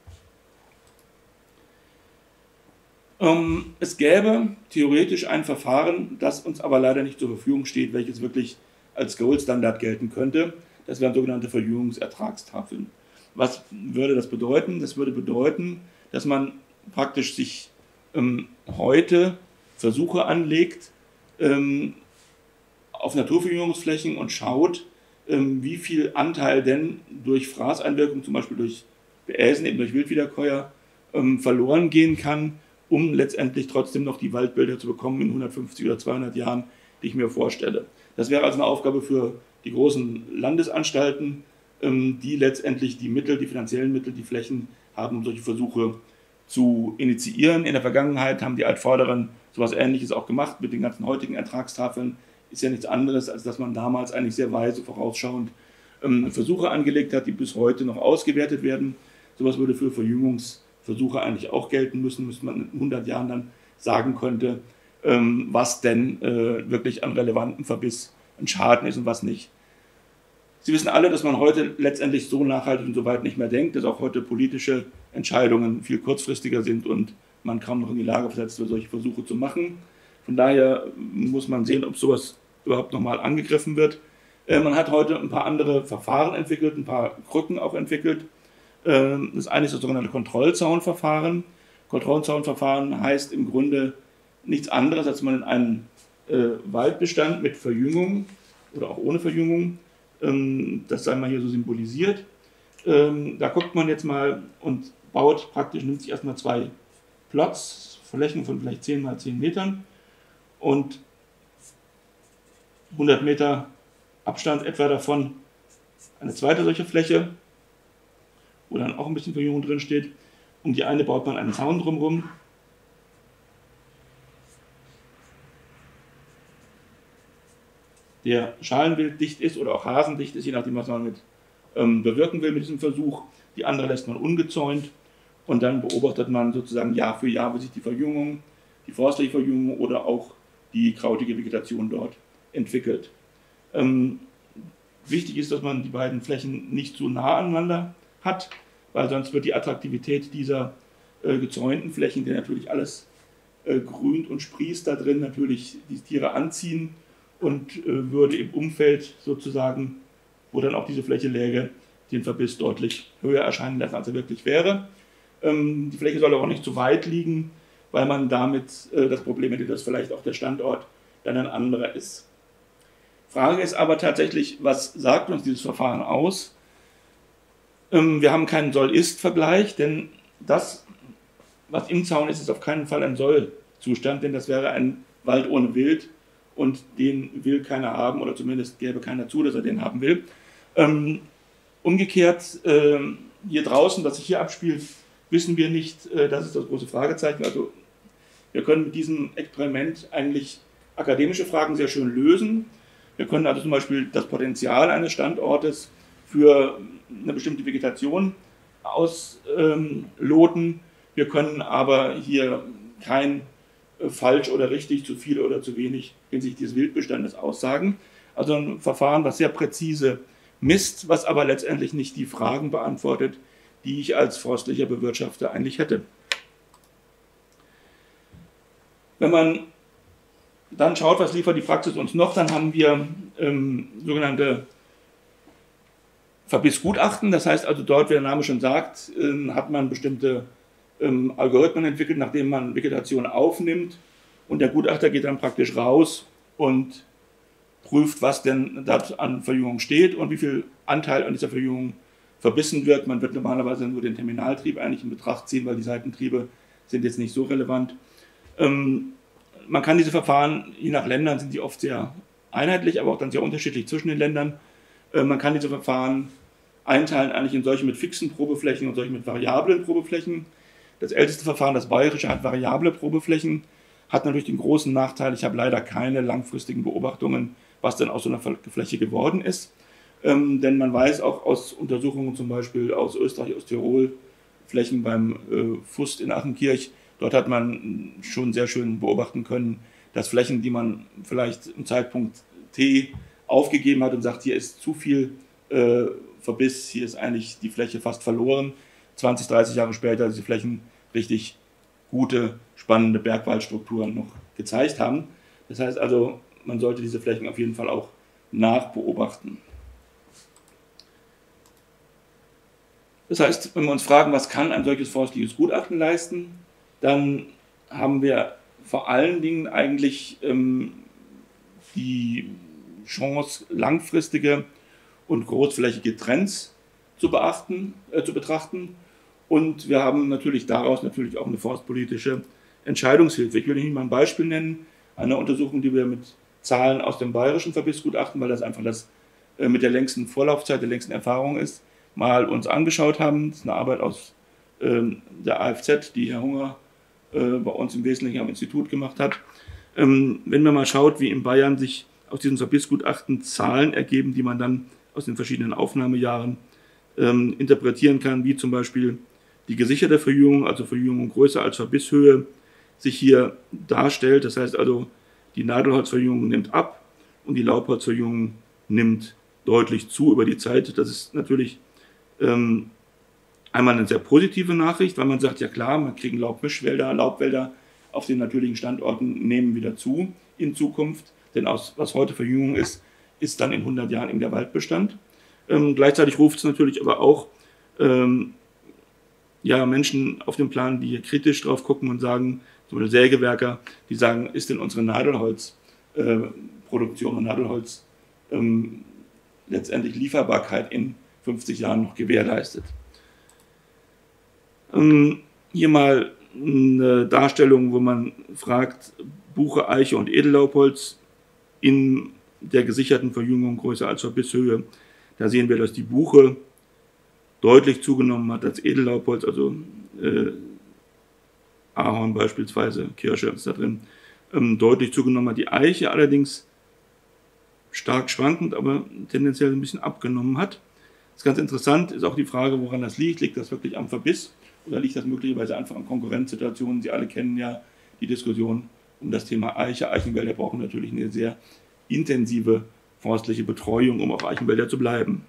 Ähm, es gäbe theoretisch ein Verfahren, das uns aber leider nicht zur Verfügung steht, welches wirklich als Goldstandard gelten könnte. Das wären sogenannte Verjüngungsertragstafeln. Was würde das bedeuten? Das würde bedeuten, dass man praktisch sich ähm, heute Versuche anlegt ähm, auf Naturverjüngungsflächen und schaut, ähm, wie viel Anteil denn durch Fraßeinwirkung, zum Beispiel durch Beäsen, eben durch Wildwiederkäuer, ähm, verloren gehen kann, um letztendlich trotzdem noch die Waldbilder zu bekommen in hundertfünfzig oder zweihundert Jahren, die ich mir vorstelle. Das wäre also eine Aufgabe für die großen Landesanstalten, die letztendlich die Mittel, die finanziellen Mittel, die Flächen haben, um solche Versuche zu initiieren. In der Vergangenheit haben die Altvorderen sowas Ähnliches auch gemacht mit den ganzen heutigen Ertragstafeln. Ist ja nichts anderes, als dass man damals eigentlich sehr weise, vorausschauend Versuche angelegt hat, die bis heute noch ausgewertet werden. Sowas würde für Verjüngungsversuche eigentlich auch gelten müssen, müsste man in hundert Jahren dann sagen könnte, was denn wirklich an relevantem Verbiss ein Schaden ist und was nicht. Sie wissen alle, dass man heute letztendlich so nachhaltig und so weit nicht mehr denkt, dass auch heute politische Entscheidungen viel kurzfristiger sind und man kaum noch in die Lage versetzt wird, solche Versuche zu machen. Von daher muss man sehen, ob sowas überhaupt nochmal angegriffen wird. Man hat heute ein paar andere Verfahren entwickelt, ein paar Krücken auch entwickelt. Das eine ist das sogenannte Kontrollzaunverfahren. Kontrollzaunverfahren heißt im Grunde nichts anderes, als man in einen Waldbestand mit Verjüngung oder auch ohne Verjüngung, das sei mal hier so symbolisiert. Da guckt man jetzt mal und baut praktisch, nimmt sich erstmal zwei Plots, Flächen von vielleicht zehn mal zehn Metern und hundert Meter Abstand etwa davon eine zweite solche Fläche, wo dann auch ein bisschen Verjüngung drin steht. Um die eine baut man einen Zaun drumherum. Der schalenwilddicht ist oder auch hasendicht ist, je nachdem, was man mit ähm, bewirken will mit diesem Versuch. Die andere lässt man ungezäunt und dann beobachtet man sozusagen Jahr für Jahr, wie sich die Verjüngung, die forstliche Verjüngung oder auch die krautige Vegetation dort entwickelt. Ähm, wichtig ist, dass man die beiden Flächen nicht zu nah aneinander hat, weil sonst wird die Attraktivität dieser äh, gezäunten Flächen, die natürlich alles äh, grünt und sprießt da drin, natürlich die Tiere anziehen und äh, würde im Umfeld sozusagen, wo dann auch diese Fläche läge, den Verbiss deutlich höher erscheinen lassen, als er wirklich wäre. Ähm, die Fläche soll auch nicht zu weit liegen, weil man damit äh, das Problem hätte, dass vielleicht auch der Standort dann ein anderer ist. Frage ist aber tatsächlich, was sagt uns dieses Verfahren aus? Ähm, wir haben keinen Soll-Ist-Vergleich, denn das, was im Zaun ist, ist auf keinen Fall ein Soll-Zustand, denn das wäre ein Wald ohne Wild und den will keiner haben oder zumindest gäbe keiner zu, dass er den haben will. Ähm, umgekehrt, ähm, hier draußen, was sich hier abspielt, wissen wir nicht, äh, das ist das große Fragezeichen. Also wir können mit diesem Experiment eigentlich akademische Fragen sehr schön lösen. Wir können also zum Beispiel das Potenzial eines Standortes für eine bestimmte Vegetation ausloten. Wir können aber hier kein äh, falsch oder richtig, zu viel oder zu wenig hinsichtlich des Wildbestandes aussagen. Also ein Verfahren, was sehr präzise misst, was aber letztendlich nicht die Fragen beantwortet, die ich als forstlicher Bewirtschafter eigentlich hätte. Wenn man dann schaut, was liefert die Praxis uns noch, dann haben wir ähm, sogenannte Verbissgutachten. Das heißt also dort, wie der Name schon sagt, äh, hat man bestimmte ähm, Algorithmen entwickelt, nachdem man Vegetation aufnimmt und der Gutachter geht dann praktisch raus und prüft, was denn dort an Verjüngung steht und wie viel Anteil an dieser Verjüngung verbissen wird. Man wird normalerweise nur den Terminaltrieb eigentlich in Betracht ziehen, weil die Seitentriebe sind jetzt nicht so relevant. Ähm, man kann diese Verfahren, je nach Ländern sind die oft sehr einheitlich, aber auch dann sehr unterschiedlich zwischen den Ländern. Äh, man kann diese Verfahren einteilen eigentlich in solche mit fixen Probeflächen und solche mit variablen Probeflächen. Das älteste Verfahren, das bayerische, hat variable Probeflächen, hat natürlich den großen Nachteil, ich habe leider keine langfristigen Beobachtungen, was denn aus so einer Fläche geworden ist. Ähm, denn man weiß auch aus Untersuchungen zum Beispiel aus Österreich, aus Tirol, Flächen beim äh, Fust in Achenkirch, dort hat man schon sehr schön beobachten können, dass Flächen, die man vielleicht im Zeitpunkt T aufgegeben hat und sagt, hier ist zu viel äh, Verbiss, hier ist eigentlich die Fläche fast verloren, zwanzig, dreißig Jahre später diese Flächen richtig gute, spannende Bergwaldstrukturen noch gezeigt haben. Das heißt also, man sollte diese Flächen auf jeden Fall auch nachbeobachten. Das heißt, wenn wir uns fragen, was kann ein solches forstliches Gutachten leisten, dann haben wir vor allen Dingen eigentlich ähm, die Chance, langfristige und großflächige Trends zu beachten, äh, zu betrachten. Und wir haben natürlich daraus natürlich auch eine forstpolitische Entscheidungshilfe. Ich will Ihnen mal ein Beispiel nennen, eine Untersuchung, die wir mit Zahlen aus dem bayerischen Verbissgutachten, weil das einfach das äh, mit der längsten Vorlaufzeit, der längsten Erfahrung ist, mal uns angeschaut haben. Das ist eine Arbeit aus ähm, der A F Z, die Herr Hunger äh, bei uns im Wesentlichen am Institut gemacht hat. Ähm, wenn man mal schaut, wie in Bayern sich aus diesem Verbissgutachten Zahlen ergeben, die man dann aus den verschiedenen Aufnahmejahren ähm, interpretieren kann, wie zum Beispiel die gesicherte Verjüngung, also Verjüngung größer als Verbisshöhe, sich hier darstellt. Das heißt also, die Nadelholzverjüngung nimmt ab und die Laubholzverjüngung nimmt deutlich zu über die Zeit. Das ist natürlich ähm, einmal eine sehr positive Nachricht, weil man sagt, ja klar, man kriegen Laubmischwälder, Laubwälder auf den natürlichen Standorten nehmen wieder zu in Zukunft, denn aus, was heute Verjüngung ist, ist dann in hundert Jahren eben der Waldbestand. Ähm, gleichzeitig ruft es natürlich aber auch ähm, ja, Menschen auf den Plan, die hier kritisch drauf gucken und sagen, zum Beispiel Sägewerker, die sagen, ist denn unsere Nadelholzproduktion äh, und Nadelholz ähm, letztendlich Lieferbarkeit in fünfzig Jahren noch gewährleistet. Ähm, hier mal eine Darstellung, wo man fragt, Buche, Eiche und Edellaubholz in der gesicherten Verjüngung größer als Verbisshöhe. Da sehen wir, dass die Buche deutlich zugenommen hat als Edellaubholz, also äh, Ahorn beispielsweise, Kirsche ist da drin, ähm, deutlich zugenommen hat. Die Eiche allerdings stark schwankend, aber tendenziell ein bisschen abgenommen hat. Das ist ganz interessant, ist auch die Frage, woran das liegt. Liegt das wirklich am Verbiss oder liegt das möglicherweise einfach an Konkurrenzsituationen? Sie alle kennen ja die Diskussion um das Thema Eiche. Eichenwälder brauchen natürlich eine sehr intensive forstliche Betreuung, um auf Eichenwälder zu bleiben.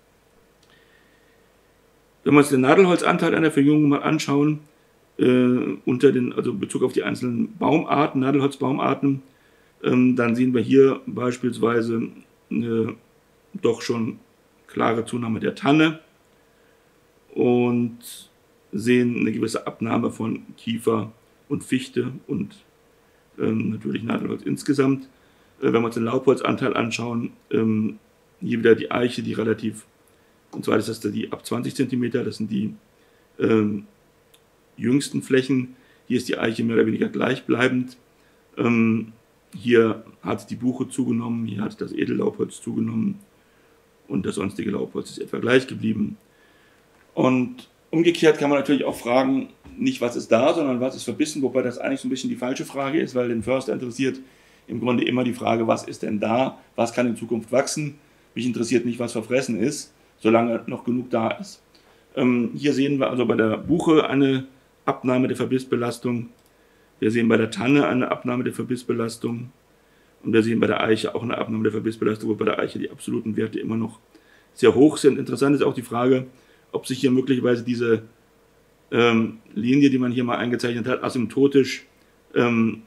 Wenn wir uns den Nadelholzanteil an der Verjüngung mal anschauen, äh, unter den, also in Bezug auf die einzelnen Baumarten, Nadelholzbaumarten, ähm, dann sehen wir hier beispielsweise eine doch schon klare Zunahme der Tanne und sehen eine gewisse Abnahme von Kiefer und Fichte und ähm, natürlich Nadelholz insgesamt. Äh, wenn wir uns den Laubholzanteil anschauen, ähm, hier wieder die Eiche, die relativ, und zwar ist das die ab zwanzig Zentimeter, das sind die ähm, jüngsten Flächen. Hier ist die Eiche mehr oder weniger gleichbleibend. Ähm, hier hat die Buche zugenommen, hier hat das Edellaubholz zugenommen und das sonstige Laubholz ist etwa gleich geblieben. Und umgekehrt kann man natürlich auch fragen, nicht was ist da, sondern was ist verbissen, wobei das eigentlich so ein bisschen die falsche Frage ist, weil den Förster interessiert im Grunde immer die Frage, was ist denn da, was kann in Zukunft wachsen. Mich interessiert nicht, was verfressen ist, solange noch genug da ist. Ähm, hier sehen wir also bei der Buche eine Abnahme der Verbissbelastung. Wir sehen bei der Tanne eine Abnahme der Verbissbelastung. Und wir sehen bei der Eiche auch eine Abnahme der Verbissbelastung, wo bei der Eiche die absoluten Werte immer noch sehr hoch sind. Interessant ist auch die Frage, ob sich hier möglicherweise diese ähm, Linie, die man hier mal eingezeichnet hat, asymptotisch ähm,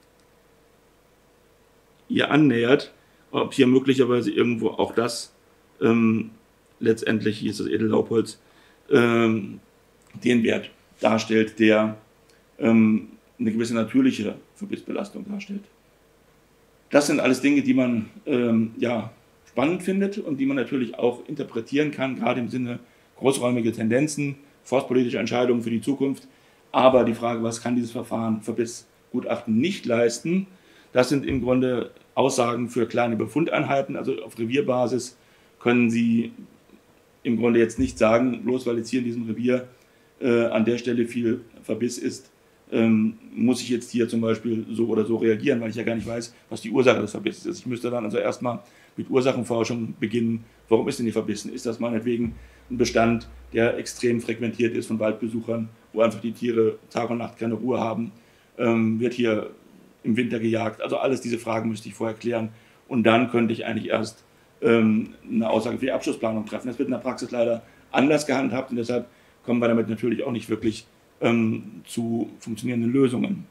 hier annähert, ob hier möglicherweise irgendwo auch das ähm, letztendlich, hier ist das Edellaubholz, ähm, den Wert darstellt, der ähm, eine gewisse natürliche Verbissbelastung darstellt. Das sind alles Dinge, die man ähm, ja, spannend findet und die man natürlich auch interpretieren kann, gerade im Sinne großräumige Tendenzen, forstpolitische Entscheidungen für die Zukunft. Aber die Frage, was kann dieses Verfahren Verbissgutachten Gutachten nicht leisten. Das sind im Grunde Aussagen für kleine Befundeinheiten, also auf Revierbasis können Sie im Grunde jetzt nicht sagen, bloß weil jetzt hier in diesem Revier äh, an der Stelle viel Verbiss ist, ähm, muss ich jetzt hier zum Beispiel so oder so reagieren, weil ich ja gar nicht weiß, was die Ursache des Verbisses ist. Ich müsste dann also erstmal mit Ursachenforschung beginnen. Warum ist denn die verbissen? Ist das meinetwegen ein Bestand, der extrem frequentiert ist von Waldbesuchern, wo einfach die Tiere Tag und Nacht keine Ruhe haben? Ähm, wird hier im Winter gejagt? Also alles diese Fragen müsste ich vorher klären und dann könnte ich eigentlich erst ähm, eine Aussage für die Abschlussplanung treffen. Das wird in der Praxis leider anders gehandhabt und deshalb kommen wir damit natürlich auch nicht wirklich ähm, zu funktionierenden Lösungen.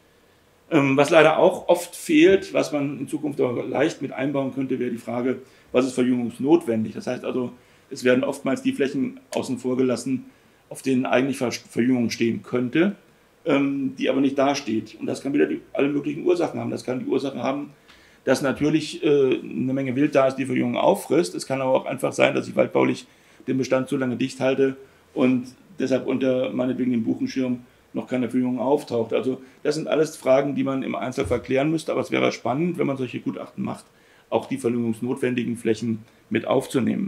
Ähm, was leider auch oft fehlt, was man in Zukunft auch leicht mit einbauen könnte, wäre die Frage, was ist verjüngungsnotwendig? Das heißt also, es werden oftmals die Flächen außen vor gelassen, auf denen eigentlich Ver Verjüngung stehen könnte, ähm, die aber nicht dasteht. Und das kann wieder die, alle möglichen Ursachen haben. Das kann die Ursache haben, dass natürlich äh, eine Menge Wild da ist, die Verjüngung auffrisst. Es kann aber auch einfach sein, dass ich waldbaulich den Bestand so lange dicht halte und deshalb unter meinetwegen dem Buchenschirm noch keine Verjüngung auftaucht. Also das sind alles Fragen, die man im Einzelfall klären müsste, aber es wäre spannend, wenn man solche Gutachten macht, auch die verjüngungsnotwendigen Flächen mit aufzunehmen.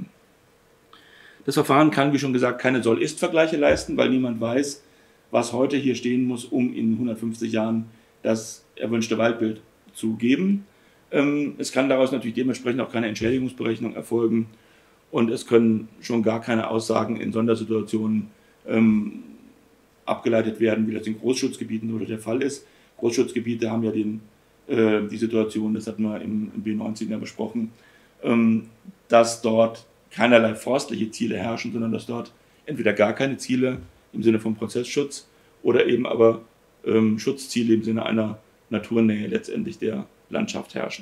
Das Verfahren kann, wie schon gesagt, keine Soll-Ist-Vergleiche leisten, weil niemand weiß, was heute hier stehen muss, um in hundertfünfzig Jahren das erwünschte Waldbild zu geben. Es kann daraus natürlich dementsprechend auch keine Entschädigungsberechnung erfolgen und es können schon gar keine Aussagen in Sondersituationen ähm, abgeleitet werden, wie das in Großschutzgebieten oder der Fall ist. Großschutzgebiete haben ja den, äh, die Situation, das hatten wir im, im B neunzehn ja besprochen, ähm, dass dort keinerlei forstliche Ziele herrschen, sondern dass dort entweder gar keine Ziele im Sinne von Prozessschutz oder eben aber ähm, Schutzziele im Sinne einer Naturnähe letztendlich der Landschaft herrschen.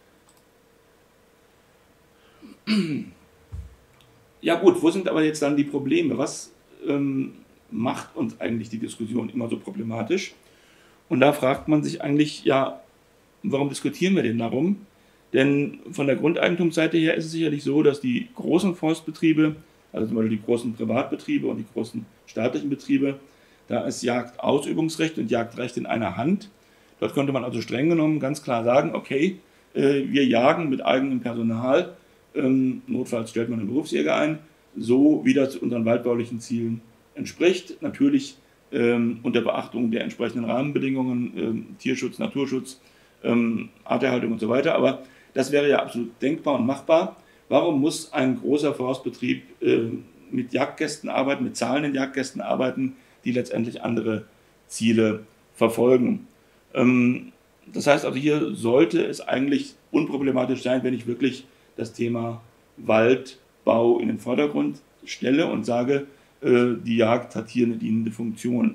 Ja gut, wo sind aber jetzt dann die Probleme? Was ähm, macht uns eigentlich die Diskussion immer so problematisch? Und da fragt man sich eigentlich, ja, warum diskutieren wir denn darum? Denn von der Grundeigentumsseite her ist es sicherlich so, dass die großen Forstbetriebe, also zum Beispiel die großen Privatbetriebe und die großen staatlichen Betriebe, da ist Jagdausübungsrecht und Jagdrecht in einer Hand. Dort könnte man also streng genommen ganz klar sagen, okay, äh, wir jagen mit eigenem Personal, ähm, notfalls stellt man einen Berufsjäger ein, so wie das unseren waldbaulichen Zielen entspricht. Natürlich ähm, unter Beachtung der entsprechenden Rahmenbedingungen, ähm, Tierschutz, Naturschutz, ähm, Arterhaltung und so weiter, aber das wäre ja absolut denkbar und machbar. Warum muss ein großer Forstbetrieb äh, mit Jagdgästen arbeiten, mit zahlenden Jagdgästen arbeiten, die letztendlich andere Ziele verfolgen? Ähm, das heißt also, hier sollte es eigentlich unproblematisch sein, wenn ich wirklich das Thema Waldbau in den Vordergrund stelle und sage, äh, die Jagd hat hier eine dienende Funktion.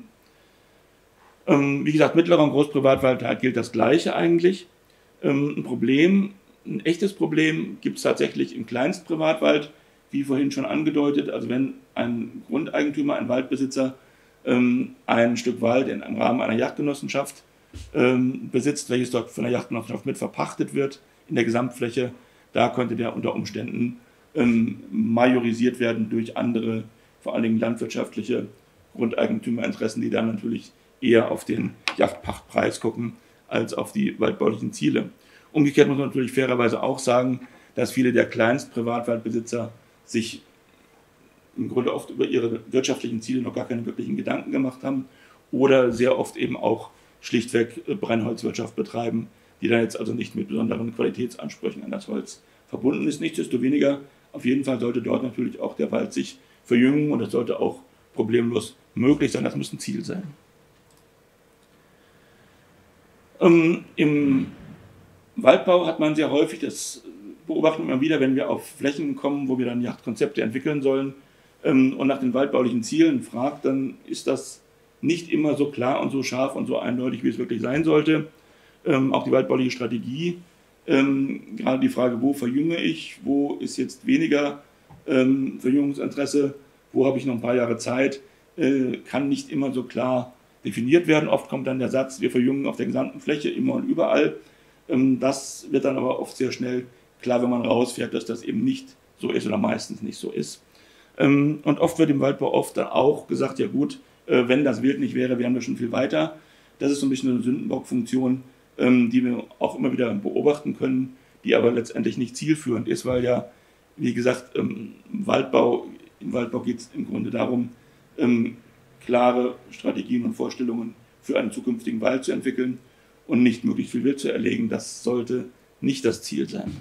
Ähm, wie gesagt, mittlerer und Großprivatwald gilt das Gleiche eigentlich. Ähm, ein Problem, ein echtes Problem gibt es tatsächlich im Kleinstprivatwald, wie vorhin schon angedeutet. Also wenn ein Grundeigentümer, ein Waldbesitzer ähm, ein Stück Wald in, im Rahmen einer Jagdgenossenschaft ähm, besitzt, welches dort von der Jagdgenossenschaft mit verpachtet wird in der Gesamtfläche, da könnte der unter Umständen ähm, majorisiert werden durch andere, vor allen Dingen landwirtschaftliche Grundeigentümerinteressen, die dann natürlich eher auf den Jagdpachtpreis gucken, als auf die waldbaulichen Ziele. Umgekehrt muss man natürlich fairerweise auch sagen, dass viele der Kleinstprivatwaldbesitzer sich im Grunde oft über ihre wirtschaftlichen Ziele noch gar keine wirklichen Gedanken gemacht haben oder sehr oft eben auch schlichtweg Brennholzwirtschaft betreiben, die dann jetzt also nicht mit besonderen Qualitätsansprüchen an das Holz verbunden ist. Nichtsdestoweniger, auf jeden Fall sollte dort natürlich auch der Wald sich verjüngen und das sollte auch problemlos möglich sein, das muss ein Ziel sein. Ähm, Im Waldbau hat man sehr häufig, das beobachten wir immer wieder, wenn wir auf Flächen kommen, wo wir dann Jagdkonzepte entwickeln sollen ähm, und nach den waldbaulichen Zielen fragt, dann ist das nicht immer so klar und so scharf und so eindeutig, wie es wirklich sein sollte. Ähm, auch die waldbauliche Strategie, ähm, gerade die Frage, wo verjünge ich, wo ist jetzt weniger ähm, Verjüngungsinteresse, wo habe ich noch ein paar Jahre Zeit, äh, kann nicht immer so klar definiert werden. Oft kommt dann der Satz, wir verjüngen auf der gesamten Fläche, immer und überall. Ähm, das wird dann aber oft sehr schnell klar, wenn man rausfährt, dass das eben nicht so ist oder meistens nicht so ist. Ähm, und oft wird im Waldbau oft dann auch gesagt, ja gut, äh, wenn das Wild nicht wäre, wären wir schon viel weiter. Das ist so ein bisschen eine Sündenbockfunktion, ähm, die wir auch immer wieder beobachten können, die aber letztendlich nicht zielführend ist, weil ja, wie gesagt, ähm, Waldbau, im Waldbau geht es im Grunde darum, ähm, klare Strategien und Vorstellungen für einen zukünftigen Wald zu entwickeln und nicht möglichst viel Wild zu erlegen. Das sollte nicht das Ziel sein.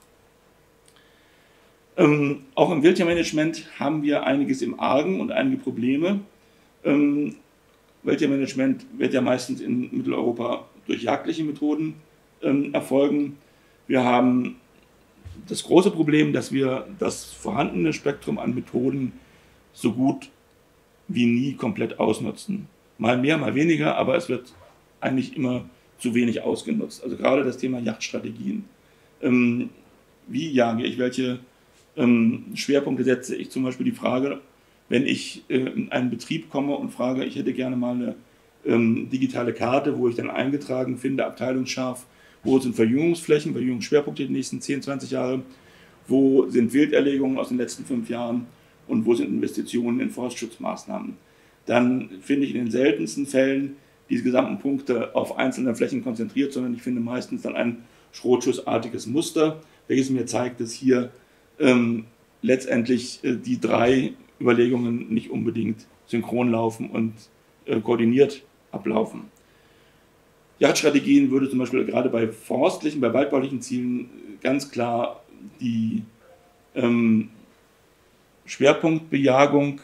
Ähm, auch im Wildtiermanagement haben wir einiges im Argen und einige Probleme. Ähm, Wildtiermanagement wird ja meistens in Mitteleuropa durch jagdliche Methoden ähm, erfolgen. Wir haben das große Problem, dass wir das vorhandene Spektrum an Methoden so gut wie nie komplett ausnutzen. Mal mehr, mal weniger, aber es wird eigentlich immer zu wenig ausgenutzt. Also gerade das Thema Jagdstrategien. Ähm, wie jage ich? Welche ähm, Schwerpunkte setze ich? Zum Beispiel die Frage, wenn ich äh, in einen Betrieb komme und frage, ich hätte gerne mal eine ähm, digitale Karte, wo ich dann eingetragen finde, abteilungsscharf, wo sind Verjüngungsflächen, Verjüngungsschwerpunkte die nächsten zehn, zwanzig Jahre, wo sind Wilderlegungen aus den letzten fünf Jahren und wo sind Investitionen in Forstschutzmaßnahmen. Dann finde ich in den seltensten Fällen diese gesamten Punkte auf einzelne Flächen konzentriert, sondern ich finde meistens dann ein schrotschussartiges Muster, welches mir zeigt, dass hier ähm, letztendlich äh, die drei Überlegungen nicht unbedingt synchron laufen und äh, koordiniert ablaufen. Jagdstrategien würde zum Beispiel gerade bei forstlichen, bei waldbaulichen Zielen ganz klar die ähm, Schwerpunktbejagung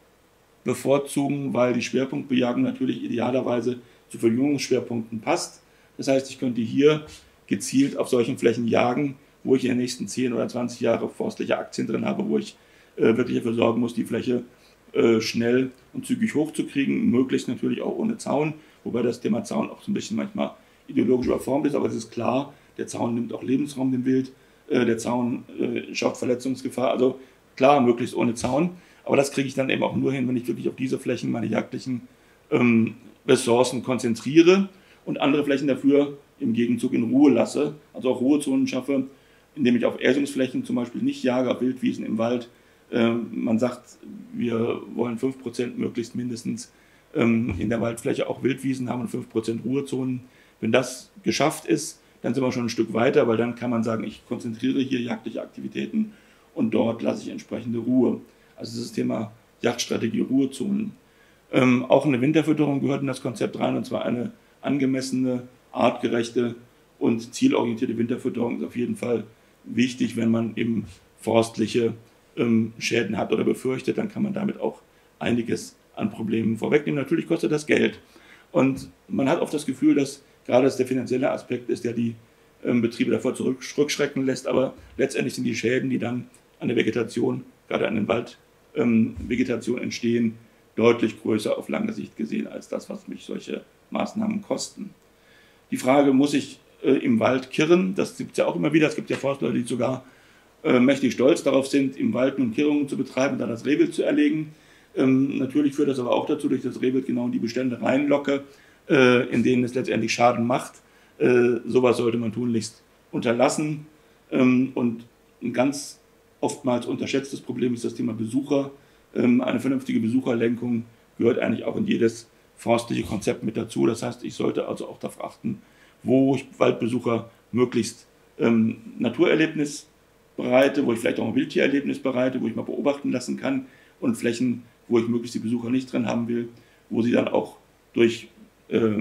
bevorzugen, weil die Schwerpunktbejagung natürlich idealerweise zu Verjüngungsschwerpunkten passt. Das heißt, ich könnte hier gezielt auf solchen Flächen jagen, wo ich in den nächsten zehn oder zwanzig Jahre forstliche Aktien drin habe, wo ich äh, wirklich dafür sorgen muss, die Fläche äh, schnell und zügig hochzukriegen, möglichst natürlich auch ohne Zaun, wobei das Thema Zaun auch so ein bisschen manchmal ideologisch überformt ist, aber es ist klar, der Zaun nimmt auch Lebensraum dem Wild, äh, der Zaun äh, schafft Verletzungsgefahr, also klar, möglichst ohne Zaun, aber das kriege ich dann eben auch nur hin, wenn ich wirklich auf diese Flächen meine jagdlichen ähm, Ressourcen konzentriere und andere Flächen dafür im Gegenzug in Ruhe lasse, also auch Ruhezonen schaffe, indem ich auf Ersungsflächen zum Beispiel nicht jage, auf Wildwiesen im Wald. Ähm, man sagt, wir wollen fünf Prozent möglichst mindestens ähm, in der Waldfläche auch Wildwiesen haben und fünf Prozent Ruhezonen. Wenn das geschafft ist, dann sind wir schon ein Stück weiter, weil dann kann man sagen, ich konzentriere hier jagdliche Aktivitäten und dort lasse ich entsprechende Ruhe. Also das Thema Jagdstrategie, Ruhezonen. Ähm, auch eine Winterfütterung gehört in das Konzept rein, und zwar eine angemessene, artgerechte und zielorientierte Winterfütterung ist auf jeden Fall wichtig, wenn man eben forstliche ähm, Schäden hat oder befürchtet, dann kann man damit auch einiges an Problemen vorwegnehmen. Natürlich kostet das Geld. Und man hat oft das Gefühl, dass gerade das der finanzielle Aspekt ist, der die ähm, Betriebe davor zurückschrecken lässt, aber letztendlich sind die Schäden, die dann an der Vegetation, gerade an den Waldvegetation ähm, entstehen, deutlich größer auf lange Sicht gesehen als das, was mich solche Maßnahmen kosten. Die Frage, muss ich äh, im Wald kirren? Das gibt es ja auch immer wieder. Es gibt ja Forstleute, die sogar äh, mächtig stolz darauf sind, im Wald nun Kirrungen zu betreiben und dann das Rehwild zu erlegen. Ähm, natürlich führt das aber auch dazu, dass ich das Rehwild genau in die Bestände reinlocke, äh, in denen es letztendlich Schaden macht. Äh, sowas sollte man tunlichst unterlassen. Ähm, und ein ganz oftmals unterschätztes Problem ist das Thema Besucher. Ähm, eine vernünftige Besucherlenkung gehört eigentlich auch in jedes forstliche Konzept mit dazu. Das heißt, ich sollte also auch darauf achten, wo ich Waldbesucher möglichst ähm, Naturerlebnis bereite, wo ich vielleicht auch ein Wildtiererlebnis bereite, wo ich mal beobachten lassen kann, und Flächen, wo ich möglichst die Besucher nicht drin haben will, wo sie dann auch durch äh,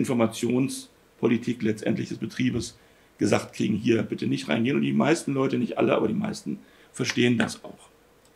Informationspolitik letztendlich des Betriebes gesagt kriegen, hier bitte nicht reingehen. Und die meisten Leute, nicht alle, aber die meisten verstehen das auch.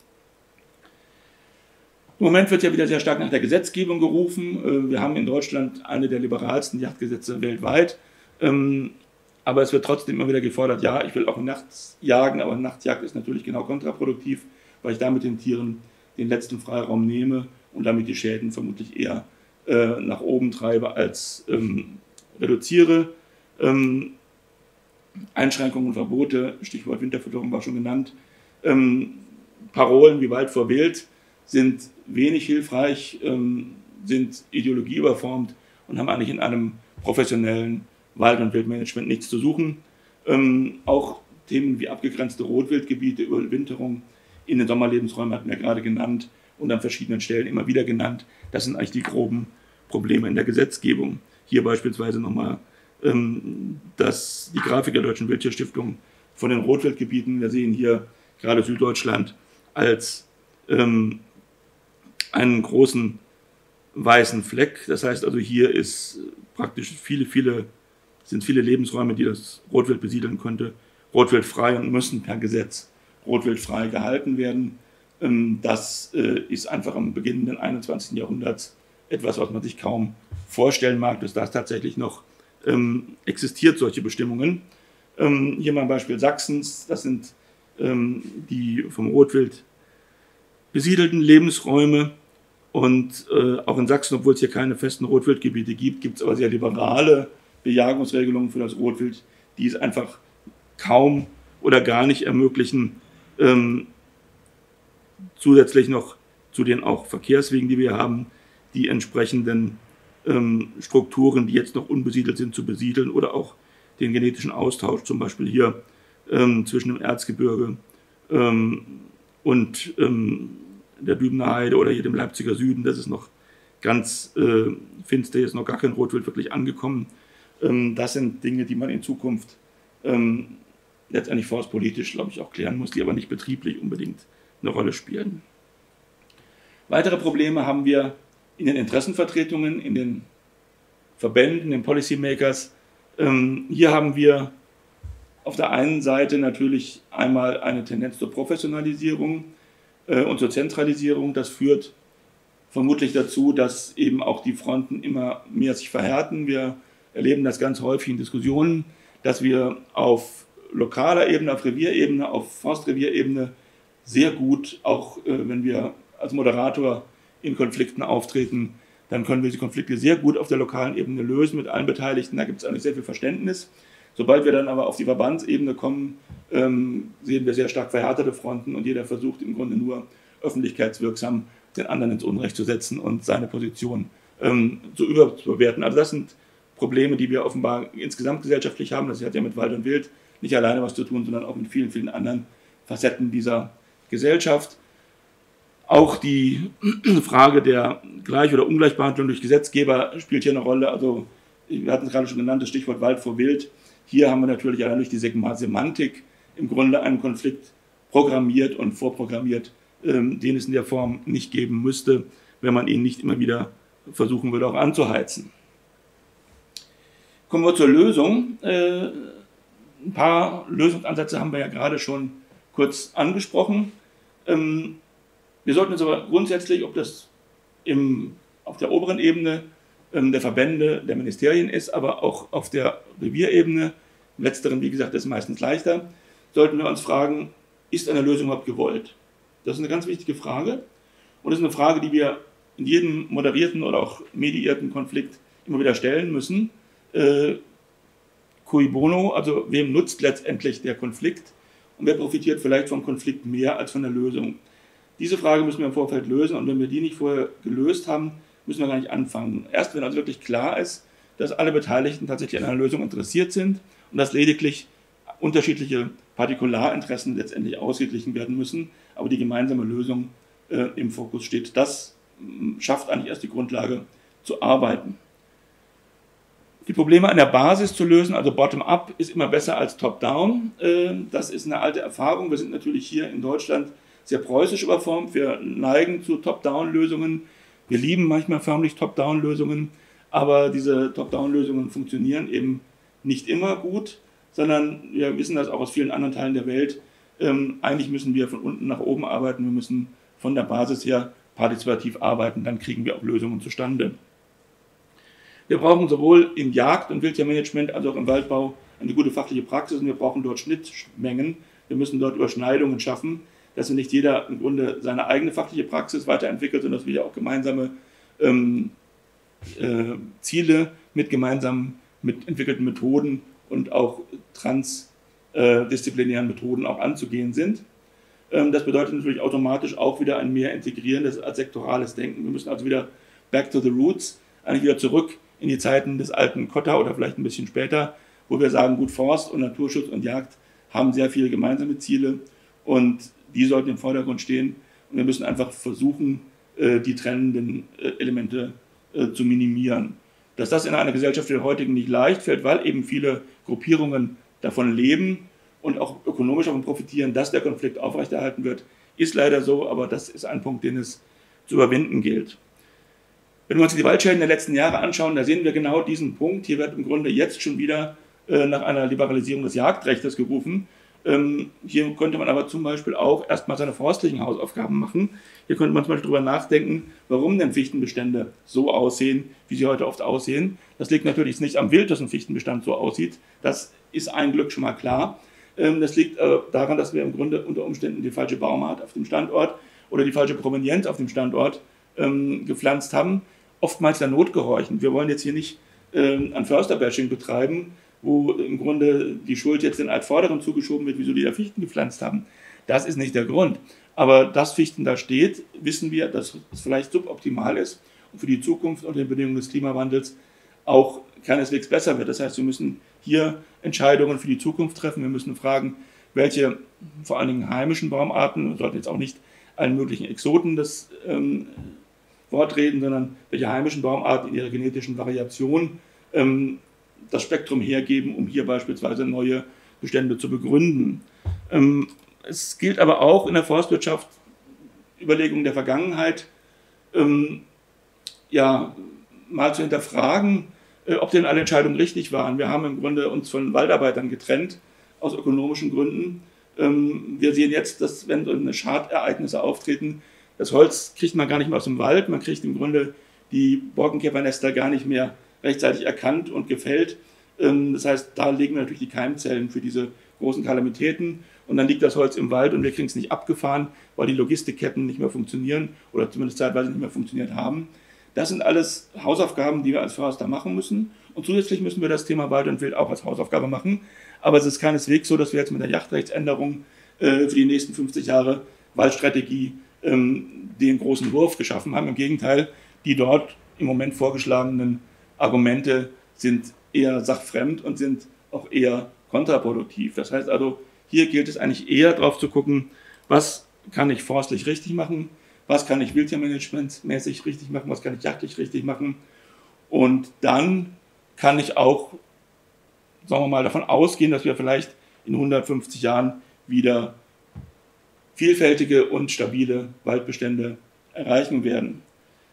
Im Moment wird ja wieder sehr stark nach der Gesetzgebung gerufen. Wir haben in Deutschland eine der liberalsten Jagdgesetze weltweit. Aber es wird trotzdem immer wieder gefordert, ja, ich will auch nachts jagen, aber Nachtjagd ist natürlich genau kontraproduktiv, weil ich damit den Tieren den letzten Freiraum nehme und damit die Schäden vermutlich eher äh, nach oben treibe als ähm, reduziere. Ähm, Einschränkungen und Verbote, Stichwort Winterfütterung war schon genannt. Ähm, Parolen wie Wald vor Wild sind wenig hilfreich, ähm, sind ideologieüberformt und haben eigentlich in einem professionellen Wald- und Wildmanagement nichts zu suchen. Ähm, auch Themen wie abgegrenzte Rotwildgebiete, Überwinterung in den Sommerlebensräumen hatten wir gerade genannt und an verschiedenen Stellen immer wieder genannt. Das sind eigentlich die groben Probleme in der Gesetzgebung. hier beispielsweise nochmal ähm, das, die Grafik der Deutschen Wildtierstiftung von den Rotwildgebieten. Wir sehen hier gerade Süddeutschland als ähm, einen großen weißen Fleck. Das heißt also, hier ist praktisch viele, viele, sind viele Lebensräume, die das Rotwild besiedeln könnte, rotwildfrei und müssen per Gesetz rotwildfrei gehalten werden. Das ist einfach am Beginn des einundzwanzigsten Jahrhunderts etwas, was man sich kaum vorstellen mag, dass das tatsächlich noch ähm, existiert, solche Bestimmungen. Ähm, hier mal ein Beispiel Sachsens. Das sind ähm, die vom Rotwild besiedelten Lebensräume. Und äh, auch in Sachsen, obwohl es hier keine festen Rotwildgebiete gibt, gibt es aber sehr liberale Bejagungsregelungen für das Rotwild, die es einfach kaum oder gar nicht ermöglichen, ähm, zusätzlich noch zu den auch Verkehrswegen, die wir haben, die entsprechenden ähm, Strukturen, die jetzt noch unbesiedelt sind, zu besiedeln oder auch den genetischen Austausch, zum Beispiel hier ähm, zwischen dem Erzgebirge ähm, und ähm, der Dübener Heide oder hier dem Leipziger Süden. Das ist noch ganz äh, finster, hier ist noch gar kein Rotwild wirklich angekommen. Ähm, das sind Dinge, die man in Zukunft ähm, letztendlich forstpolitisch, glaube ich, auch klären muss, die aber nicht betrieblich unbedingt eine Rolle spielen. Weitere Probleme haben wir in den Interessenvertretungen, in den Verbänden, den Policymakers. Ähm, hier haben wir auf der einen Seite natürlich einmal eine Tendenz zur Professionalisierung äh, und zur Zentralisierung. Das führt vermutlich dazu, dass eben auch die Fronten immer mehr sich verhärten. Wir erleben das ganz häufig in Diskussionen, dass wir auf lokaler Ebene, auf Revierebene, auf Forstrevierebene sehr gut, auch äh, wenn wir als Moderator in Konflikten auftreten, dann können wir diese Konflikte sehr gut auf der lokalen Ebene lösen mit allen Beteiligten. Da gibt es eigentlich sehr viel Verständnis. Sobald wir dann aber auf die Verbandsebene kommen, ähm, sehen wir sehr stark verhärtete Fronten und jeder versucht im Grunde nur öffentlichkeitswirksam den anderen ins Unrecht zu setzen und seine Position ähm, zu überbewerten. Also das sind Probleme, die wir offenbar insgesamt gesellschaftlich haben. Das hat ja mit Wald und Wild nicht alleine was zu tun, sondern auch mit vielen, vielen anderen Facetten dieser Gesellschaft. Auch die Frage der Gleich- oder Ungleichbehandlung durch Gesetzgeber spielt hier eine Rolle. Also wir hatten es gerade schon genannt, das Stichwort Wald vor Wild. Hier haben wir natürlich allein durch die Semantik im Grunde einen Konflikt programmiert und vorprogrammiert, ähm, den es in der Form nicht geben müsste, wenn man ihn nicht immer wieder versuchen würde, auch anzuheizen. Kommen wir zur Lösung. Äh, ein paar Lösungsansätze haben wir ja gerade schon kurz angesprochen. Ähm, wir sollten uns aber grundsätzlich, ob das im, auf der oberen Ebene ähm, der Verbände, der Ministerien ist, aber auch auf der Revierebene, im letzteren, wie gesagt, ist meistens leichter, sollten wir uns fragen, ist eine Lösung überhaupt gewollt? Das ist eine ganz wichtige Frage und das ist eine Frage, die wir in jedem moderierten oder auch mediierten Konflikt immer wieder stellen müssen. Äh, cui bono, also wem nutzt letztendlich der Konflikt und wer profitiert vielleicht vom Konflikt mehr als von der Lösung? Diese Frage müssen wir im Vorfeld lösen und wenn wir die nicht vorher gelöst haben, müssen wir gar nicht anfangen. Erst wenn also wirklich klar ist, dass alle Beteiligten tatsächlich an einer Lösung interessiert sind und dass lediglich unterschiedliche Partikularinteressen letztendlich ausgeglichen werden müssen, aber die gemeinsame Lösung äh, im Fokus steht. Das äh, schafft eigentlich erst die Grundlage zu arbeiten. Die Probleme an der Basis zu lösen, also bottom-up, ist immer besser als top-down. Äh, das ist eine alte Erfahrung. Wir sind natürlich hier in Deutschland sehr preußisch überformt. Wir neigen zu Top-Down-Lösungen. Wir lieben manchmal förmlich Top-Down-Lösungen, aber diese Top-Down-Lösungen funktionieren eben nicht immer gut, sondern wir wissen das auch aus vielen anderen Teilen der Welt. Ähm, eigentlich müssen wir von unten nach oben arbeiten. Wir müssen von der Basis her partizipativ arbeiten. Dann kriegen wir auch Lösungen zustande. Wir brauchen sowohl im Jagd- und Wildtiermanagement als auch im Waldbau eine gute fachliche Praxis und wir brauchen dort Schnittmengen. Wir müssen dort Überschneidungen schaffen, dass nicht jeder im Grunde seine eigene fachliche Praxis weiterentwickelt, sondern dass wir auch gemeinsame ähm, äh, Ziele mit gemeinsam mit entwickelten Methoden und auch transdisziplinären Methoden auch anzugehen sind. Ähm, das bedeutet natürlich automatisch auch wieder ein mehr integrierendes als sektorales Denken. Wir müssen also wieder back to the roots, eigentlich wieder zurück in die Zeiten des alten Kotta oder vielleicht ein bisschen später, wo wir sagen, gut, Forst und Naturschutz und Jagd haben sehr viele gemeinsame Ziele und die sollten im Vordergrund stehen und wir müssen einfach versuchen, die trennenden Elemente zu minimieren. Dass das in einer Gesellschaft wie der heutigen nicht leicht fällt, weil eben viele Gruppierungen davon leben und auch ökonomisch davon profitieren, dass der Konflikt aufrechterhalten wird, ist leider so, aber das ist ein Punkt, den es zu überwinden gilt. Wenn wir uns die Waldschäden der letzten Jahre anschauen, da sehen wir genau diesen Punkt. Hier wird im Grunde jetzt schon wieder äh, nach einer Liberalisierung des Jagdrechts gerufen. Ähm, hier könnte man aber zum Beispiel auch erstmal seine forstlichen Hausaufgaben machen. Hier könnte man zum Beispiel darüber nachdenken, warum denn Fichtenbestände so aussehen, wie sie heute oft aussehen. Das liegt natürlich nicht am Wild, dass ein Fichtenbestand so aussieht. Das ist ein Glück schon mal klar. Ähm, das liegt äh, daran, dass wir im Grunde unter Umständen die falsche Baumart auf dem Standort oder die falsche Provenienz auf dem Standort ähm, gepflanzt haben. Oftmals der Not gehorchen. Wir wollen jetzt hier nicht ähm, ein Försterbashing betreiben, wo im Grunde die Schuld jetzt den Altvorderen zugeschoben wird, wieso die da Fichten gepflanzt haben. Das ist nicht der Grund. Aber dass Fichten da steht, wissen wir, dass es vielleicht suboptimal ist und für die Zukunft unter den Bedingungen des Klimawandels auch keineswegs besser wird. Das heißt, wir müssen hier Entscheidungen für die Zukunft treffen. Wir müssen fragen, welche vor allen Dingen heimischen Baumarten, wir sollten jetzt auch nicht allen möglichen Exoten das ähm, Wort reden, sondern welche heimischen Baumarten in ihrer genetischen Variation ähm, das Spektrum hergeben, um hier beispielsweise neue Bestände zu begründen. Ähm, es gilt aber auch in der Forstwirtschaft Überlegungen der Vergangenheit, ähm, ja, mal zu hinterfragen, äh, ob denn alle Entscheidungen richtig waren. Wir haben im Grunde uns von Waldarbeitern getrennt, aus ökonomischen Gründen. Ähm, wir sehen jetzt, dass wenn so eine Schadereignisse auftreten, das Holz kriegt man gar nicht mehr aus dem Wald, man kriegt im Grunde die Borkenkäfernester gar nicht mehr rechtzeitig erkannt und gefällt. Das heißt, da legen wir natürlich die Keimzellen für diese großen Kalamitäten und dann liegt das Holz im Wald und wir kriegen es nicht abgefahren, weil die Logistikketten nicht mehr funktionieren oder zumindest zeitweise nicht mehr funktioniert haben. Das sind alles Hausaufgaben, die wir als Förster machen müssen und zusätzlich müssen wir das Thema Wald und Wild auch als Hausaufgabe machen. Aber es ist keineswegs so, dass wir jetzt mit der Jagdrechtsänderung äh, für die nächsten fünfzig Jahre Waldstrategie ähm, den großen Wurf geschaffen haben. Im Gegenteil, die dort im Moment vorgeschlagenen Argumente sind eher sachfremd und sind auch eher kontraproduktiv. Das heißt also, hier gilt es eigentlich eher darauf zu gucken, was kann ich forstlich richtig machen, was kann ich wildtiermanagementmäßig richtig machen, was kann ich jagdlich richtig machen. Und dann kann ich auch, sagen wir mal, davon ausgehen, dass wir vielleicht in hundertfünfzig Jahren wieder vielfältige und stabile Waldbestände erreichen werden.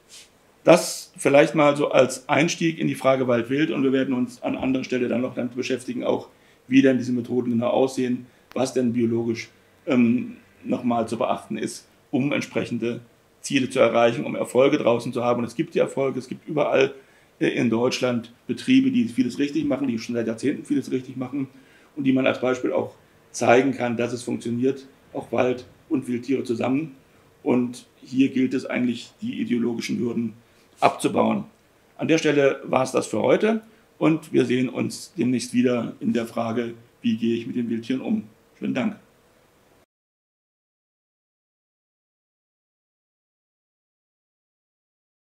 Das vielleicht mal so als Einstieg in die Frage Wald-Wild und wir werden uns an anderer Stelle dann noch damit beschäftigen, auch wie denn diese Methoden genau aussehen, was denn biologisch ähm, nochmal zu beachten ist, um entsprechende Ziele zu erreichen, um Erfolge draußen zu haben. Und es gibt die Erfolge, es gibt überall äh, in Deutschland Betriebe, die vieles richtig machen, die schon seit Jahrzehnten vieles richtig machen und die man als Beispiel auch zeigen kann, dass es funktioniert, auch Wald und Wildtiere zusammen. Und hier gilt es eigentlich, die ideologischen Hürden abzubauen. An der Stelle war es das für heute und wir sehen uns demnächst wieder in der Frage, wie gehe ich mit den Wildtieren um. Schönen Dank.